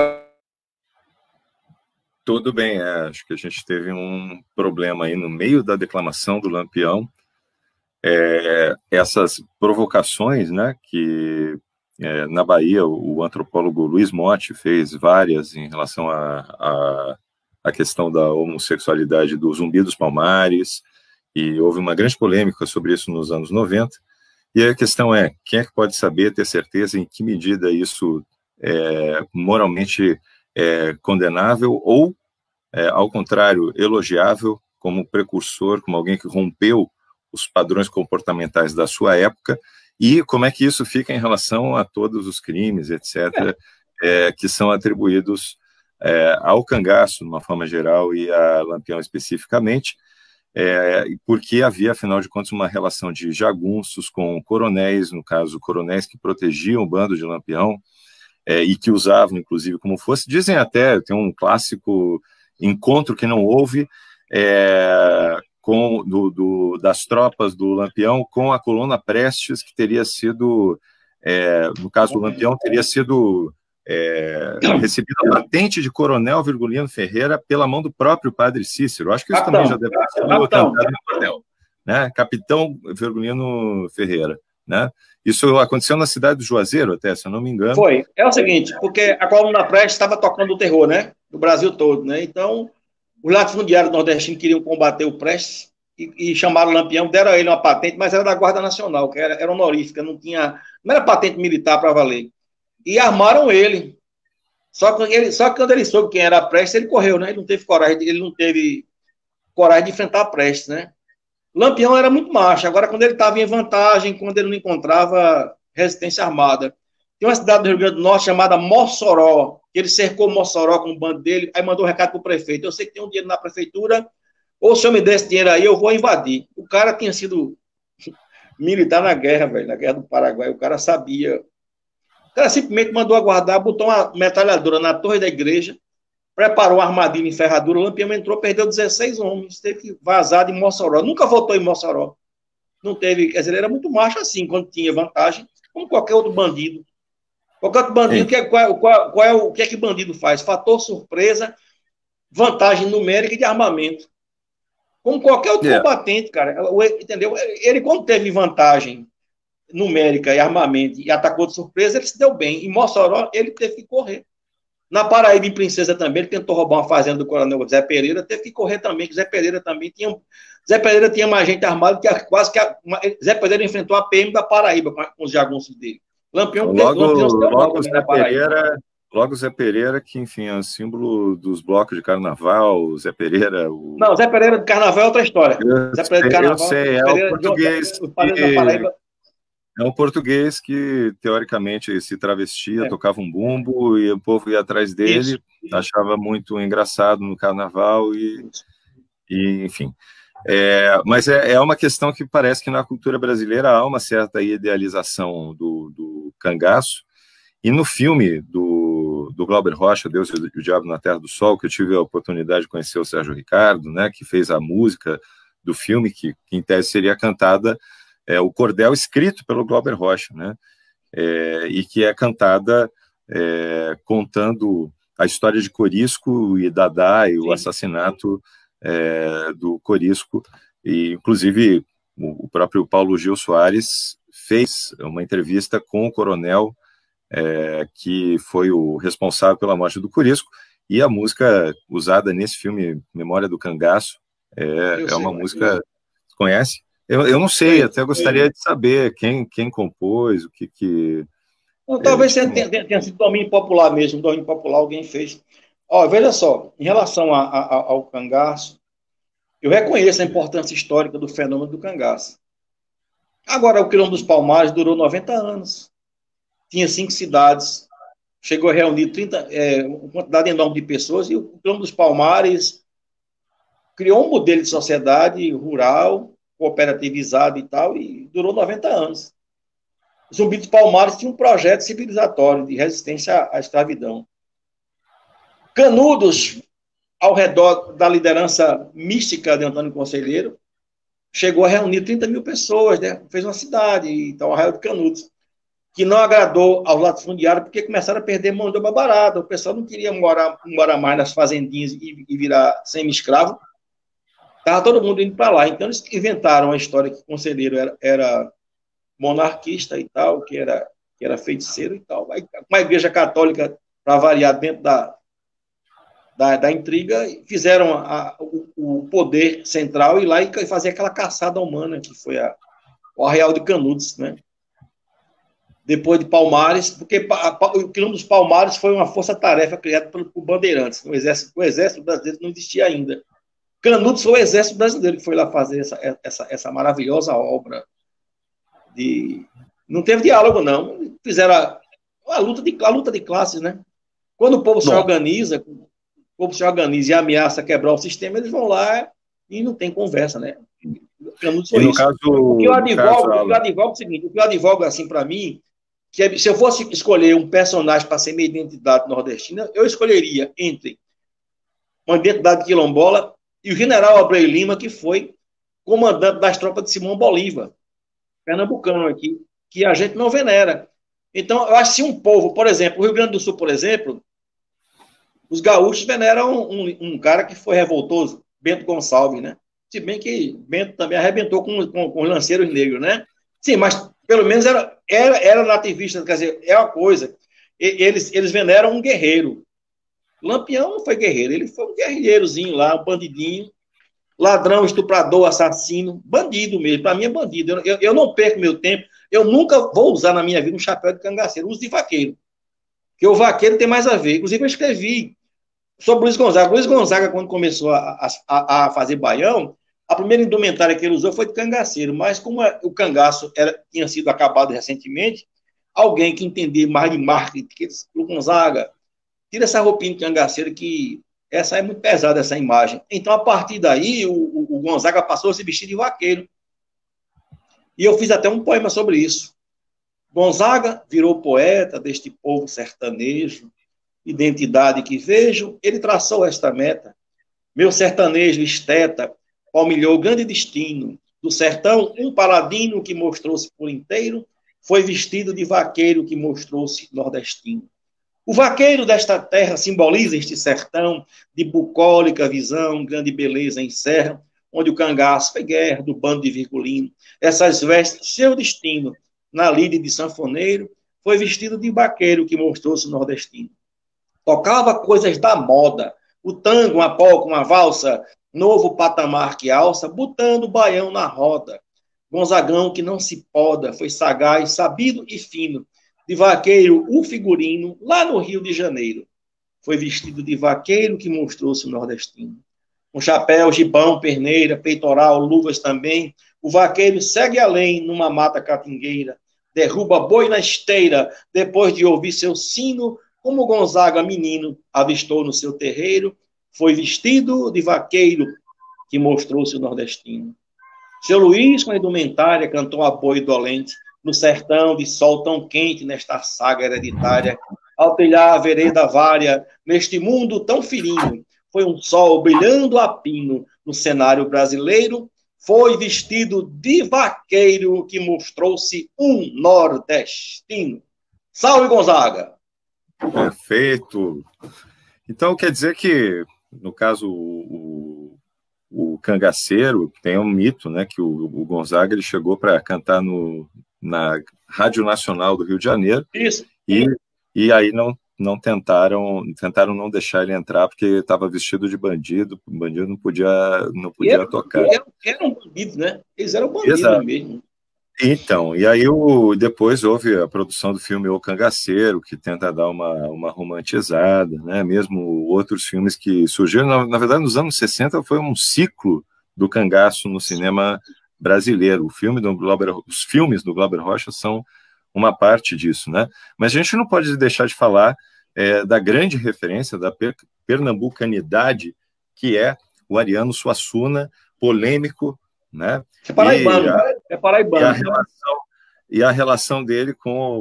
Tudo bem, é, acho que a gente teve um problema aí no meio da declamação do Lampião. É, essas provocações, né, que é, na Bahia o, o antropólogo Luiz Motti fez várias em relação à a, a, a questão da homossexualidade do Zumbi dos Palmares, e houve uma grande polêmica sobre isso nos anos noventa, e a questão é, quem é que pode saber, ter certeza em que medida isso é moralmente é, condenável ou, é, ao contrário, elogiável, como precursor, como alguém que rompeu os padrões comportamentais da sua época, e como é que isso fica em relação a todos os crimes, etcétera, é, que são atribuídos é, ao cangaço, de uma forma geral, e a Lampião especificamente, É, porque havia, afinal de contas, uma relação de jagunços com coronéis, no caso, coronéis que protegiam o bando de Lampião, é, e que usavam, inclusive, como fosse. Dizem até, tem um clássico encontro que não houve, é, com, do, do, das tropas do Lampião com a coluna Prestes, que teria sido, é, no caso do Lampião, teria sido... É, recebido a patente de Coronel Virgulino Ferreira pela mão do próprio padre Cícero. Acho que isso Capitão. também já deve ter sido cantado no cordel, né? Capitão Virgulino Ferreira, né? Isso aconteceu na cidade do Juazeiro, até, se eu não me engano. Foi. É o seguinte, porque a coluna Prestes estava tocando o terror, né? Do Brasil todo, né? Então, os latifundiários nordestinos queriam combater o Prestes e, e chamaram o Lampião, deram a ele uma patente, mas era da Guarda Nacional, que era, era honorífica, não tinha, não era patente militar para valer. E armaram ele. Só que, ele. só que quando ele soube quem era a Prestes, ele correu, né? Ele não teve coragem, ele não teve coragem de enfrentar a Prestes, né? Lampião era muito macho. Agora, quando ele estava em vantagem, quando ele não encontrava resistência armada. Tem uma cidade do Rio Grande do Norte chamada Mossoró, que ele cercou Mossoró com o bando dele, aí mandou um recado para o prefeito. Eu sei que tem um dinheiro na prefeitura, ou se eu me der esse dinheiro aí, eu vou invadir. O cara tinha sido militar na guerra, velho, na guerra do Paraguai. O cara sabia... O cara simplesmente mandou aguardar, botou uma metralhadora na torre da igreja, preparou uma armadilha em ferradura, o Lampião entrou, perdeu dezesseis homens, teve que vazar de Mossoró. Nunca voltou em Mossoró. Não teve, quer dizer, ele era muito macho assim, quando tinha vantagem, como qualquer outro bandido. Qualquer outro bandido, que é, qual, qual, qual é o, o que é que bandido faz? Fator surpresa, vantagem numérica e de armamento. Como qualquer outro yeah. combatente, cara. Entendeu? Ele, quando teve vantagem numérica e armamento e atacou de surpresa, ele se deu bem. Em Mossoró, ele teve que correr. Na Paraíba, em Princesa também, ele tentou roubar uma fazenda do coronel Zé Pereira, teve que correr também, que Zé Pereira também tinha... Zé Pereira tinha mais gente armada que quase que... A, uma, Zé Pereira enfrentou a P M da Paraíba com, com os jagunços dele. Lampião... Logo, Lampião logo Zé Pereira... Logo Zé Pereira, que, enfim, é um símbolo dos blocos de carnaval, Zé Pereira... O... Não, Zé Pereira do carnaval é outra história. Eu, Zé Pereira do carnaval... Eu sei, é o português... De... Que... É um português que, teoricamente, se travestia, é. tocava um bumbo, e o povo ia atrás dele, isso, isso. achava muito engraçado no carnaval, e, e enfim. É, mas é, é uma questão que parece que na cultura brasileira há uma certa idealização do, do Cangaço, e no filme do, do Glauber Rocha, Deus e o Diabo na Terra do Sol, que eu tive a oportunidade de conhecer o Sérgio Ricardo, né, que fez a música do filme, que, que em tese seria cantada, é, o cordel escrito pelo Glauber Rocha, né, é, e que é cantada é, contando a história de Corisco e Dadá e o Sim. assassinato é, do Corisco, e inclusive o próprio Paulo Gil Soares fez uma entrevista com o coronel é, que foi o responsável pela morte do Corisco, e a música usada nesse filme Memória do Cangaço é, é uma música... Conhece? Eu, eu não sei, até gostaria de saber quem, quem compôs, o que... que não, talvez é, tenha, tenha sido domínio popular mesmo, domínio popular, alguém fez. Ó, veja só, em relação a, a, ao cangaço, eu reconheço a importância histórica do fenômeno do cangaço. Agora, o Quilombo dos Palmares durou noventa anos. Tinha cinco cidades, chegou a reunir trinta, é, uma quantidade enorme de pessoas, e o Quilombo dos Palmares criou um modelo de sociedade rural, cooperativizado e tal, e durou noventa anos. Zumbi dos Palmares tinha um projeto civilizatório de resistência à escravidão. Canudos, ao redor da liderança mística de Antônio Conselheiro, chegou a reunir trinta mil pessoas, né? Fez uma cidade, então, Arraial de Canudos, que não agradou aos latifundiários, porque começaram a perder mão de obra barata. O pessoal não queria morar, morar mais nas fazendinhas e, e virar semi-escravo. Estava todo mundo indo para lá. Então, eles inventaram a história que o Conselheiro era, era monarquista e tal, que era, que era feiticeiro e tal. Uma igreja católica, para variar dentro da, da, da intriga, fizeram a, o, o poder central ir lá e fazer aquela caçada humana, que foi a, o Arraial de Canudos, né? Depois de Palmares, porque o Quilombo dos Palmares foi uma força-tarefa criada por, por Bandeirantes. O exército, o exército brasileiro não existia ainda. Canudos foi o exército brasileiro que foi lá fazer essa, essa, essa maravilhosa obra. De... Não teve diálogo, não. Fizeram a, a, luta, de, a luta de classes, né? Quando o povo se Bom. organiza, o povo se organiza e ameaça quebrar o sistema, eles vão lá e não tem conversa, né? Canudos foi no isso. Caso, o que eu advogo, caso, o que eu advogo é o seguinte, o que eu advogo, assim, para mim, que é, se eu fosse escolher um personagem para ser minha identidade nordestina, eu escolheria entre uma identidade quilombola e o general Abreu Lima, que foi comandante das tropas de Simão Bolívar, pernambucano aqui, que a gente não venera. Então, eu acho que se um povo, por exemplo, o Rio Grande do Sul, por exemplo, os gaúchos veneram um, um cara que foi revoltoso, Bento Gonçalves, né? Se bem que Bento também arrebentou com, com, com os lanceiros negros, né? Sim, mas pelo menos era, era, era nativista, quer dizer, é uma coisa. Eles, eles veneram um guerreiro. Lampião não foi guerreiro, ele foi um guerrilheirozinho lá, um bandidinho, ladrão, estuprador, assassino, bandido mesmo, para mim é bandido. Eu, eu, eu não perco meu tempo, eu nunca vou usar na minha vida um chapéu de cangaceiro, uso de vaqueiro, porque o vaqueiro tem mais a ver. Inclusive eu escrevi sobre Luiz Gonzaga. Luiz Gonzaga, quando começou a, a, a fazer baião, a primeira indumentária que ele usou foi de cangaceiro, mas como o cangaço era, tinha sido acabado recentemente, alguém que entendia mais de marketing, que o Gonzaga, tira essa roupinha de cangaceiro, que essa é muito pesada, essa imagem. Então, a partir daí, o, o, o Gonzaga passou a se vestir de vaqueiro. E eu fiz até um poema sobre isso. Gonzaga virou poeta deste povo sertanejo, identidade que vejo, ele traçou esta meta. Meu sertanejo esteta palmilhou o grande destino. Do sertão, um paladino que mostrou-se por inteiro, foi vestido de vaqueiro que mostrou-se nordestino. O vaqueiro desta terra simboliza este sertão de bucólica visão, grande beleza em serra, onde o cangaço foi guerra do bando de virgulino. Essas vestes, seu destino, na lide de sanfoneiro, foi vestido de vaqueiro que mostrou-se nordestino. Tocava coisas da moda, o tango, uma polca, uma valsa, novo patamar que alça, botando o baião na roda. Gonzagão que não se poda, foi sagaz, sabido e fino, de vaqueiro, o figurino, lá no Rio de Janeiro. Foi vestido de vaqueiro que mostrou-se nordestino. Com chapéu, gibão, perneira, peitoral, luvas também, o vaqueiro segue além numa mata catingueira, derruba boi na esteira, depois de ouvir seu sino, como Gonzaga, menino, avistou no seu terreiro, foi vestido de vaqueiro que mostrou-se nordestino. Seu Luiz, com a indumentária, cantou a boi dolente, no sertão de sol tão quente nesta saga hereditária, ao trilhar a vereda vária, neste mundo tão fininho, foi um sol brilhando a pino no cenário brasileiro, foi vestido de vaqueiro que mostrou-se um nordestino. Salve, Gonzaga! Perfeito! Então, quer dizer que, no caso, o, o, o cangaceiro, tem um mito, né, que o, o Gonzaga ele chegou para cantar no, na Rádio Nacional do Rio de Janeiro. Isso. E, e aí não, não tentaram, tentaram não deixar ele entrar porque estava vestido de bandido, o bandido não podia, não podia era, tocar. Eram era um bandidos, né? Eles eram bandidos Exato. mesmo. Então, e aí o, depois houve a produção do filme O Cangaceiro, que tenta dar uma, uma romantizada, né? Mesmo outros filmes que surgiram, na, na verdade, nos anos sessenta foi um ciclo do cangaço no cinema brasileiro. O filme do Glauber, os filmes do Glauber Rocha são uma parte disso, né? Mas a gente não pode deixar de falar é, da grande referência da per, pernambucanidade, que é o Ariano Suassuna, polêmico, né? É paraibano, e a, é paraibano. E a, relação, e a relação dele com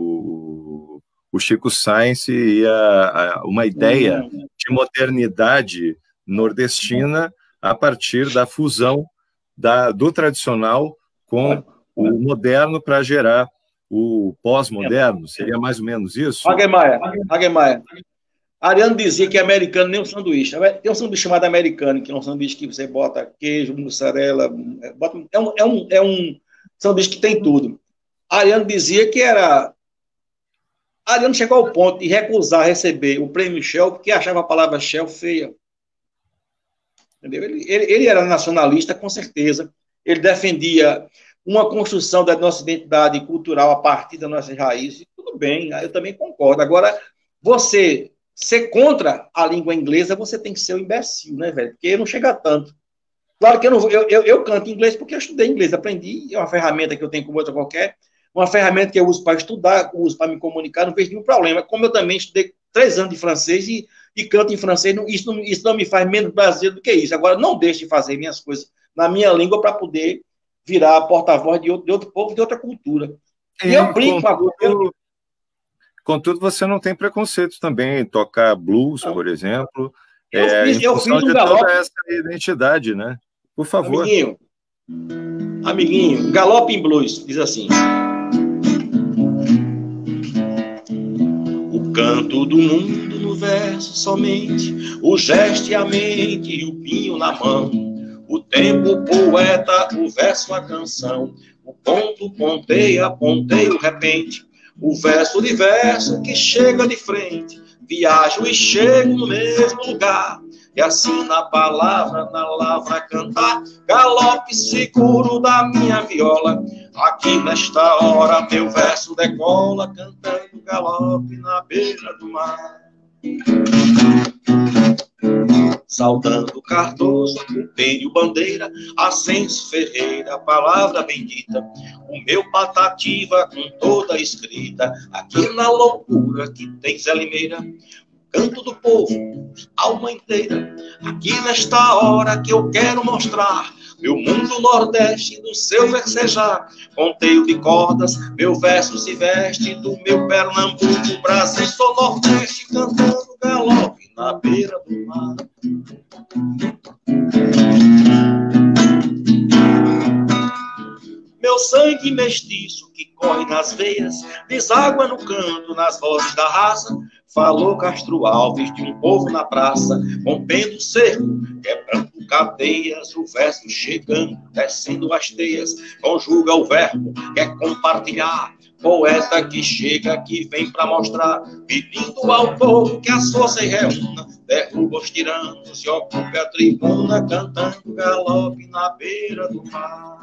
o, o Chico Science e a, a, uma ideia uhum. de modernidade nordestina a partir da fusão da, do tradicional com o moderno para gerar o pós-moderno. Seria mais ou menos isso? Hagemeyer, Hagemeyer. Ariano dizia que americano nem um sanduíche. Tem um sanduíche chamado americano, que é um sanduíche que você bota queijo, mussarela, bota, é, um, é, um, é um sanduíche que tem tudo. Ariano dizia que era... Ariano chegou ao ponto de recusar receber o prêmio Shell porque achava a palavra Shell feia. Entendeu? Ele, ele, ele era nacionalista, com certeza. Ele defendia uma construção da nossa identidade cultural a partir das nossas raízes. Tudo bem, eu também concordo. Agora, você... ser contra a língua inglesa, você tem que ser um imbecil, né, velho? Porque não chega tanto. Claro que eu, não, eu, eu, eu canto inglês porque eu estudei inglês, aprendi, é uma ferramenta que eu tenho como outra qualquer, uma ferramenta que eu uso para estudar, uso para me comunicar, não vejo nenhum problema. Como eu também estudei três anos de francês e, e canto em francês, não, isso, não, isso não me faz menos brasileiro do que isso. Agora, não deixe de fazer minhas coisas na minha língua para poder virar porta-voz de outro, de outro povo, de outra cultura. E, e eu brinco com a cultura. Contudo, você não tem preconceito também em tocar blues, não. Por exemplo. Eu é, fiz, eu fiz um galope. Toda essa identidade, né? Por favor. Amiguinho, amiguinho, galope em blues, diz assim. O canto do mundo no verso somente, o gesto e a mente e o pinho na mão, o tempo, o poeta, o verso, a canção, o ponto, ponteia, ponteio, repente, o verso de verso que chega de frente, viajo e chego no mesmo lugar, e assim na palavra, na lavra cantar, galope seguro da minha viola, aqui nesta hora meu verso decola, cantando galope na beira do mar. Saudando Cardoso, Penho Bandeira, Ascenso Ferreira, palavra bendita, o meu patativa com toda escrita, aqui na loucura que tem Zé Limeira, canto do povo, alma inteira, aqui nesta hora que eu quero mostrar, meu mundo nordeste do seu versejar, ponteio de cordas, meu verso se veste do meu Pernambuco, Brasil, sou nordeste, cantando galope na beira do mar. Meu sangue mestiço que corre nas veias, deságua no canto, nas vozes da raça, falou Castro Alves de um povo na praça, rompendo o cerco, quebrando cadeias, o verso chegando, descendo as teias, conjuga o verbo, quer compartilhar, poeta que chega, que vem pra mostrar, pedindo ao povo que as forças reúna, derruba os tiranos e ocupe a tribuna, cantando galope na beira do mar.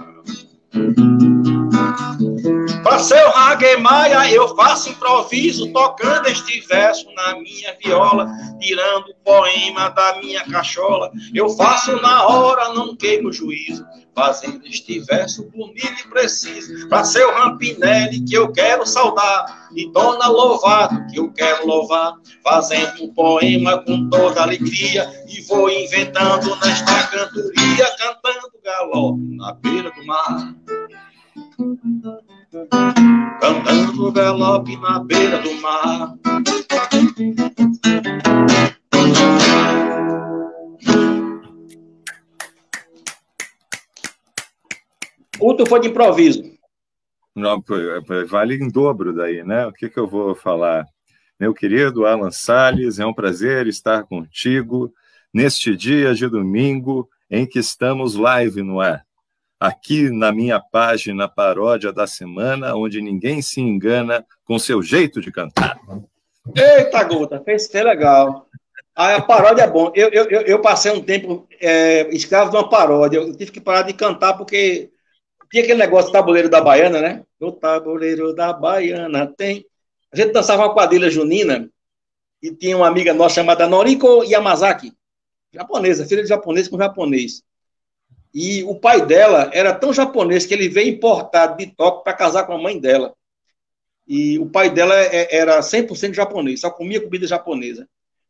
Para seu Hagemeyer eu faço improviso, tocando este verso na minha viola, tirando o poema da minha cachola, eu faço na hora, não queimo o juízo, fazendo este verso bonito e preciso, para seu Rampinelli que eu quero saudar, e Dona Louvado que eu quero louvar, fazendo um poema com toda alegria, e vou inventando nesta cantoria, cantando galope na beira do mar. cantando galope na beira do mar. Outro foi de improviso. Não, vale em dobro daí, né? O que, que eu vou falar? Meu querido Alan Salles, é um prazer estar contigo neste dia de domingo em que estamos live no ar. Aqui na minha página Paródia da Semana, onde ninguém se engana com seu jeito de cantar. Eita, Gota, fez que legal. Ah, a paródia é bom. Eu, eu, eu passei um tempo é, escravo de uma paródia. Eu tive que parar de cantar porque tinha aquele negócio do tabuleiro da baiana, né? O tabuleiro da baiana tem... A gente dançava uma quadrilha junina e tinha uma amiga nossa chamada Noriko Yamazaki, japonesa, filha de japonês com japonês. E o pai dela era tão japonês que ele veio importado de Tóquio para casar com a mãe dela. E o pai dela era cem por cento japonês, só comia comida japonesa.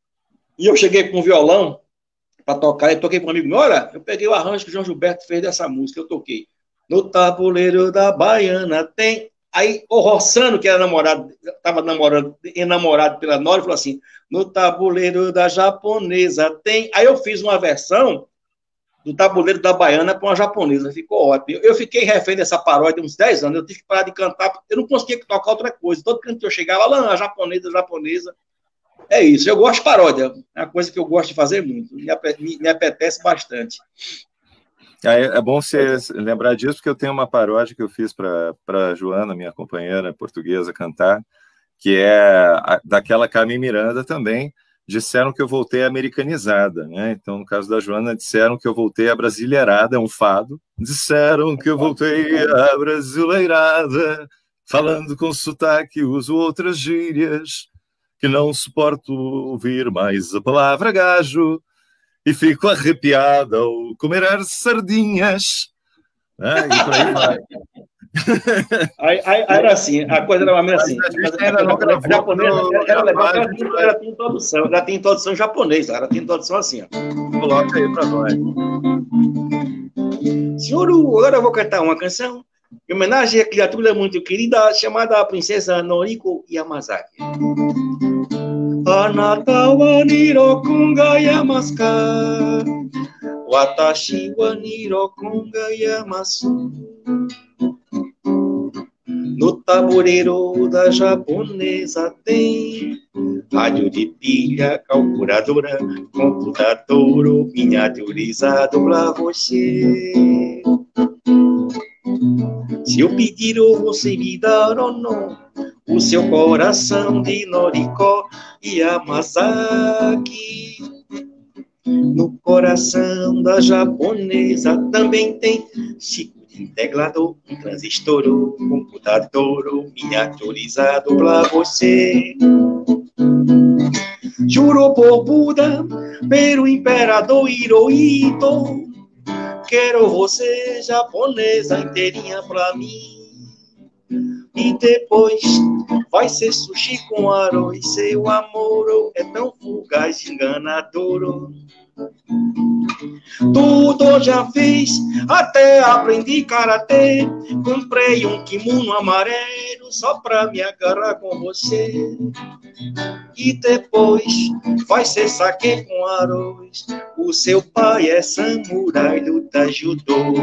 E eu cheguei com um violão para tocar, e toquei com um amigo meu, olha, eu peguei o arranjo que o João Gilberto fez dessa música, eu toquei. No tabuleiro da baiana tem... Aí o Rossano, que era namorado, estava namorando, enamorado pela Nora, falou assim, no tabuleiro da japonesa tem... Aí eu fiz uma versão do tabuleiro da baiana para uma japonesa, ficou ótimo. Eu fiquei refém dessa paródia uns dez anos, eu tive que parar de cantar, eu não conseguia tocar outra coisa. Todo canto que eu chegava, lá, a japonesa, a japonesa. É isso, eu gosto de paródia, é uma coisa que eu gosto de fazer muito, me, me, me apetece bastante. É, é bom você lembrar disso, porque eu tenho uma paródia que eu fiz para a Joana, minha companheira portuguesa, cantar, que é a, daquela Carmen Miranda também. Disseram que eu voltei americanizada, né? Então, no caso da Joana, disseram que eu voltei abrasileirada, é um fado. Disseram que eu voltei abrasileirada, falando com sotaque, uso outras gírias, que não suporto ouvir mais a palavra gajo. E fico arrepiada ao comer as sardinhas. Né? E por aí vai. Aí, aí, aí era assim, a coisa era mais assim. Era não gravou, japonesa, era legal, ela tinha, ela tinha introdução, ela tinha introdução em japonês, ela tinha introdução assim, ó. Coloca aí para nós. Senhor, agora eu vou cantar uma canção em homenagem à criatura muito querida chamada a princesa Noriko Yamazaki. Anata wa Nirokun ga yamasu ka? Watashi wa Nirokun ga yamasu. No tabuleiro da japonesa tem rádio de pilha, calculadora, computador miniaturizado pra você. Se eu pedir ou você me dar ou não o seu coração de Noriko Yamazaki. No coração da japonesa também tem chico de teclado, um transistor, um computador miniaturizado pra você. Juro por Buda, pelo imperador Hirohito, quero você japonesa inteirinha pra mim. E depois vai ser sushi com arroz. Seu amor é tão fugaz, enganador. Tudo já fiz, até aprendi karatê. Comprei um kimono amarelo só pra me agarrar com você. E depois vai ser saque com arroz. O seu pai é samurai, luta judô.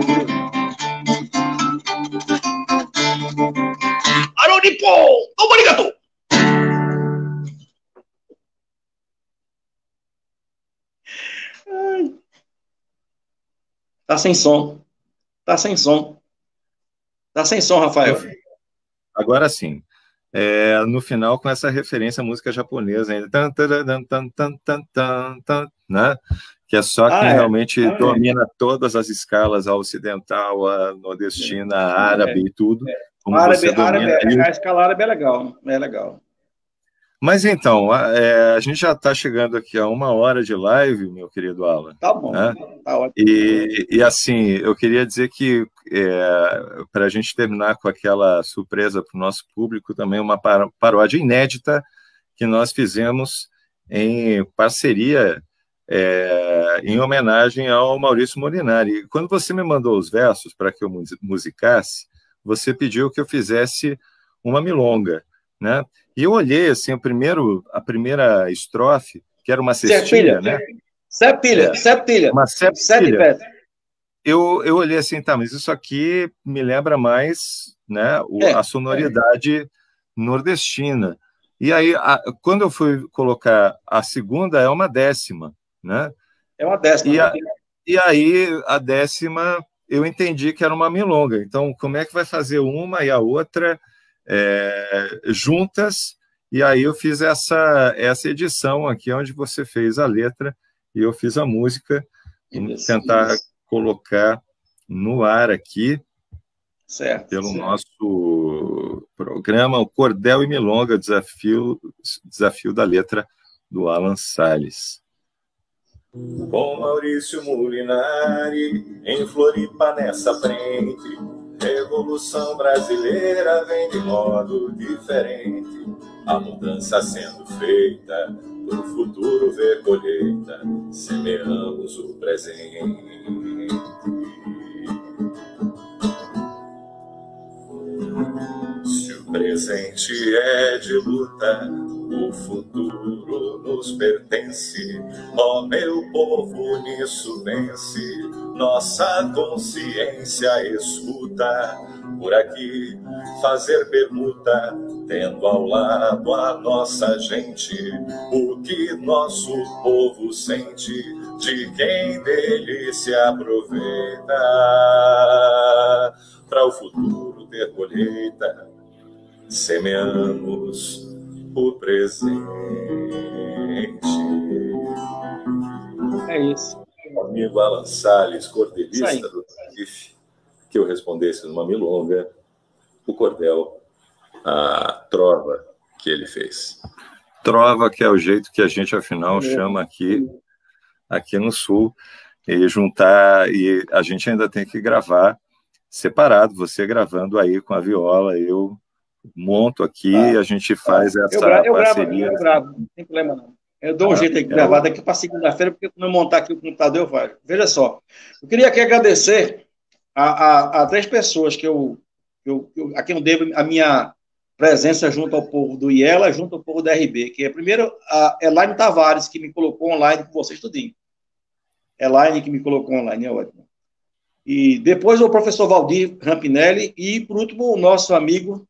Aronipo! Obrigado! Tá sem som. Tá sem som. Tá sem som, Rafael. Agora sim. É, no final, com essa referência à música japonesa ainda. Tan, tan, tan, tan, tan, tan, tan, tan, né? Que é só quem ah, é. realmente ah, domina é. todas as escalas, a ocidental, a nordestina, a árabe é. e tudo. Como árabe, você domina árabe, a escala árabe é legal. É legal. Mas então, a, é, a gente já está chegando aqui a uma hora de live, meu querido Alan. Tá bom, né? Tá ótimo. E, e assim, eu queria dizer que, é, para a gente terminar com aquela surpresa para o nosso público, também uma paródia inédita que nós fizemos em parceria, é, em homenagem ao Maurício Molinari. Quando você me mandou os versos para que eu musicasse, você pediu que eu fizesse uma milonga, né? E eu olhei assim, o primeiro, a primeira estrofe, que era uma cestilha, né? Septilha, septilha. Uma Sete septilha. peças. Eu, eu olhei assim, tá, mas isso aqui me lembra mais, né, o, É, a sonoridade nordestina. E aí, a, quando eu fui colocar a segunda, é uma décima, né? É uma décima. E, a, e aí, a décima, eu entendi que era uma milonga. Então, como é que vai fazer uma e a outra é, juntas? E aí eu fiz essa, essa edição aqui, onde você fez a letra e eu fiz a música. Vamos tentar isso. colocar no ar aqui, certo, pelo certo. nosso programa, o Cordel e Milonga, desafio, desafio da letra do Alan Salles. Com Maurício Molinari, em Floripa nessa frente, Revolução Brasileira vem de modo diferente. A mudança sendo feita, pro futuro ver colheita, semeamos o presente. Se o presente é de luta, o futuro nos pertence. Ó meu povo, nisso vence, nossa consciência escuta. Por aqui fazer permuta, tendo ao lado a nossa gente, o que nosso povo sente, de quem dele se aproveita, para o futuro ter colheita, semeamos o presente. É isso. O amigo Alan Salles, cordelista do Recife, que eu respondesse numa milonga, o cordel, a trova que ele fez. Trova, que é o jeito que a gente, afinal, chama aqui, aqui no Sul, e juntar, e a gente ainda tem que gravar separado, você gravando aí com a viola, eu monto aqui ah, e a gente faz ah, essa eu gravo, eu parceria. Gravo, eu gravo, não tem problema não. Eu dou um ah, jeito aí de é gravar eu... daqui para segunda-feira, porque quando eu montar aqui o computador, eu faço. Veja só, eu queria aqui agradecer a, a, a três pessoas que eu, eu, eu, a quem eu devo a minha presença junto ao povo do IELA, junto ao povo da R B, que é primeiro a Elaine Tavares, que me colocou online com vocês tudinho. Elaine que me colocou online, é ótimo. E depois o professor Valdir Rampinelli e, por último, o nosso amigo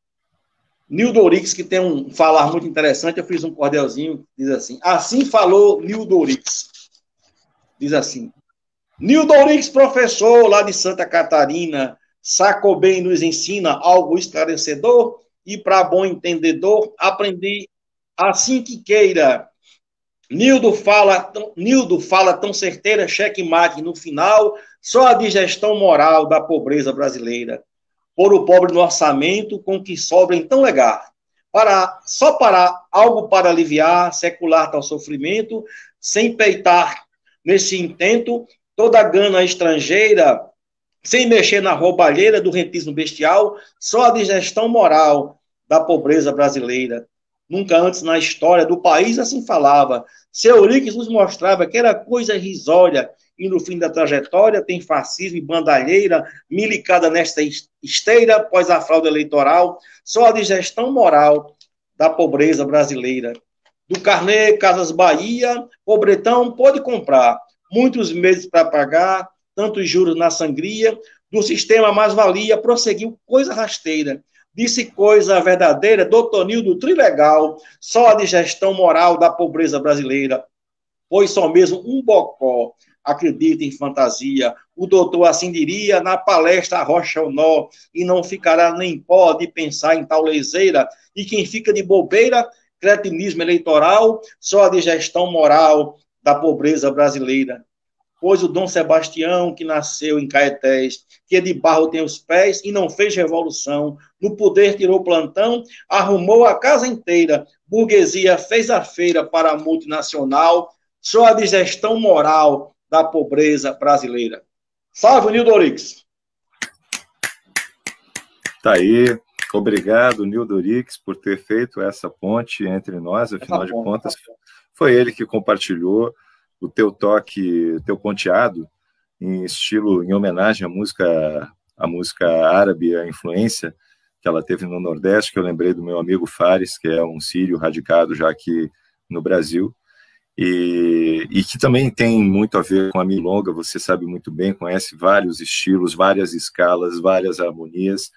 Nildo Orix, que tem um falar muito interessante. Eu fiz um cordelzinho, diz assim, assim falou Nildo Orix. Diz assim, Nildo Orix, professor lá de Santa Catarina, sacou bem e nos ensina algo esclarecedor e, para bom entendedor, aprendi assim que queira. Nildo fala, Nildo fala tão certeira, checkmate no final, só a digestão moral da pobreza brasileira. Por o pobre no orçamento, com que sobra então legar. Para, só para algo para aliviar, secular tal sofrimento, sem peitar nesse intento, toda a gana estrangeira, sem mexer na roubalheira do rentismo bestial, só a digestão moral da pobreza brasileira. Nunca antes na história do país assim falava. Seu Euriques nos mostrava que era coisa irrisória, e no fim da trajetória tem fascismo e bandalheira, milicada nesta esteira, após a fraude eleitoral, só a digestão moral da pobreza brasileira. Do Carnê, Casas Bahia, pobretão pôde comprar, muitos meses para pagar, tantos juros na sangria, do sistema mais-valia prosseguiu coisa rasteira. Disse coisa verdadeira, doutor Nildo Trilegal, só a digestão moral da pobreza brasileira, pois só mesmo um bocó acredita em fantasia. O doutor assim diria na palestra Rocha o Nó, e não ficará nem pó de pensar em tal leseira, e quem fica de bobeira, cretinismo eleitoral, só a digestão moral da pobreza brasileira. Pois o Dom Sebastião, que nasceu em Caetés, que de barro tem os pés e não fez revolução, no poder tirou plantão, arrumou a casa inteira, burguesia fez a feira para a multinacional, só a digestão moral da pobreza brasileira. Salve, Nildo Orix! Tá aí. Obrigado, Nildo Orix, por ter feito essa ponte entre nós. Afinal de contas, foi ele que compartilhou o teu toque, teu ponteado, em estilo, em homenagem à música a música árabe, a influência que ela teve no Nordeste, que eu lembrei do meu amigo Fares, que é um sírio radicado já aqui no Brasil, e, e que também tem muito a ver com a milonga, você sabe muito bem, conhece vários estilos, várias escalas, várias harmonias,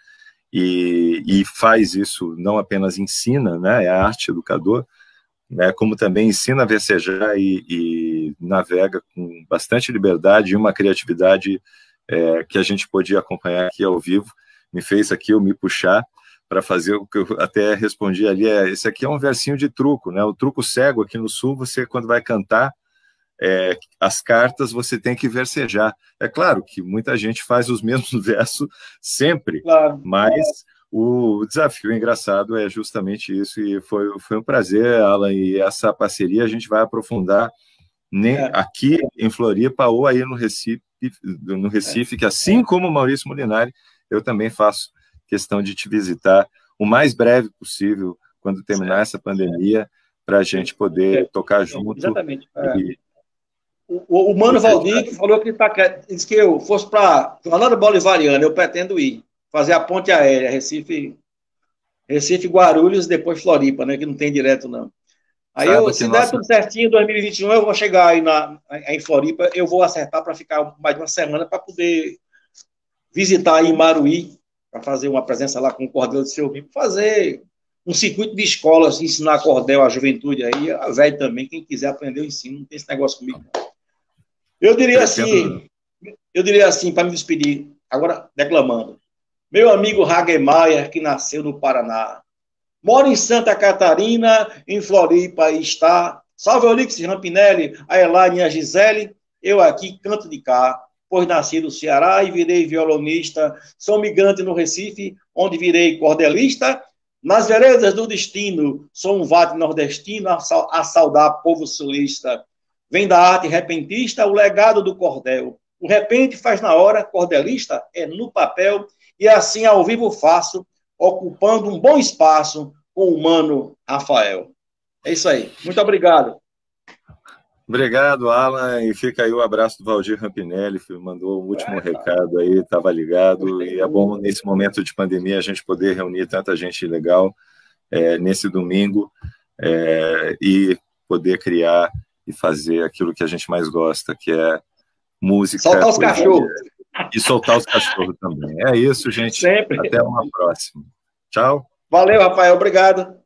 e, e faz isso, não apenas ensina, né, é a arte educador, né, como também ensina a versejar e, e navega com bastante liberdade e uma criatividade é, que a gente podia acompanhar aqui ao vivo. Me fez aqui eu me puxar para fazer o que eu até respondi ali, é, esse aqui é um versinho de truco, né, o truco cego aqui no Sul, você quando vai cantar é, as cartas, você tem que versejar. É claro que muita gente faz os mesmos versos sempre, claro. Mas o desafio engraçado é justamente isso, e foi, foi um prazer, Alan, e essa parceria a gente vai aprofundar nem é. aqui em Floripa ou aí no Recife, no Recife, que assim como o Maurício Molinari, eu também faço questão de te visitar o mais breve possível, quando terminar certo. essa pandemia, para a gente poder é. tocar junto. Exatamente. É. E... O, o Mano Valdir falou que, tá, disse que eu fosse para Fernando Bolivariano, eu pretendo ir, fazer a ponte aérea, Recife, Recife, Guarulhos, depois Floripa, né, que não tem direto, não. Aí, eu, se der tudo certinho, em dois mil e vinte e um, eu vou chegar aí na, em Floripa, eu vou acertar para ficar mais de uma semana, para poder visitar aí Maruí, para fazer uma presença lá com o Cordel do Seu Vivo, fazer um circuito de escolas, ensinar cordel à juventude aí, a velho também, quem quiser aprender, eu ensino, não tem esse negócio comigo. Eu diria assim, eu diria assim, para me despedir, agora declamando. Meu amigo Hagemeyer, que nasceu no Paraná, mora em Santa Catarina, em Floripa está. Salve Olix Rampinelli, a Elaine e a Gisele, eu aqui canto de cá, pois nasci no Ceará e virei violonista, sou migrante no Recife, onde virei cordelista. Nas veredas do destino, sou um vate nordestino a saudar povo sulista. Vem da arte repentista o legado do cordel. O repente faz na hora, cordelista é no papel, e assim ao vivo faço, ocupando um bom espaço com o Mano Rafael. É isso aí. Muito obrigado. Obrigado, Alan, e fica aí o abraço do Valdir Rampinelli, que mandou o último é, recado aí, estava ligado, e é bom nesse momento de pandemia a gente poder reunir tanta gente legal é, nesse domingo é, e poder criar e fazer aquilo que a gente mais gosta, que é música. Soltar os cachorros. E soltar os cachorros também. É isso, gente. Sempre. Até uma próxima. Tchau. Valeu, Rafael. Obrigado.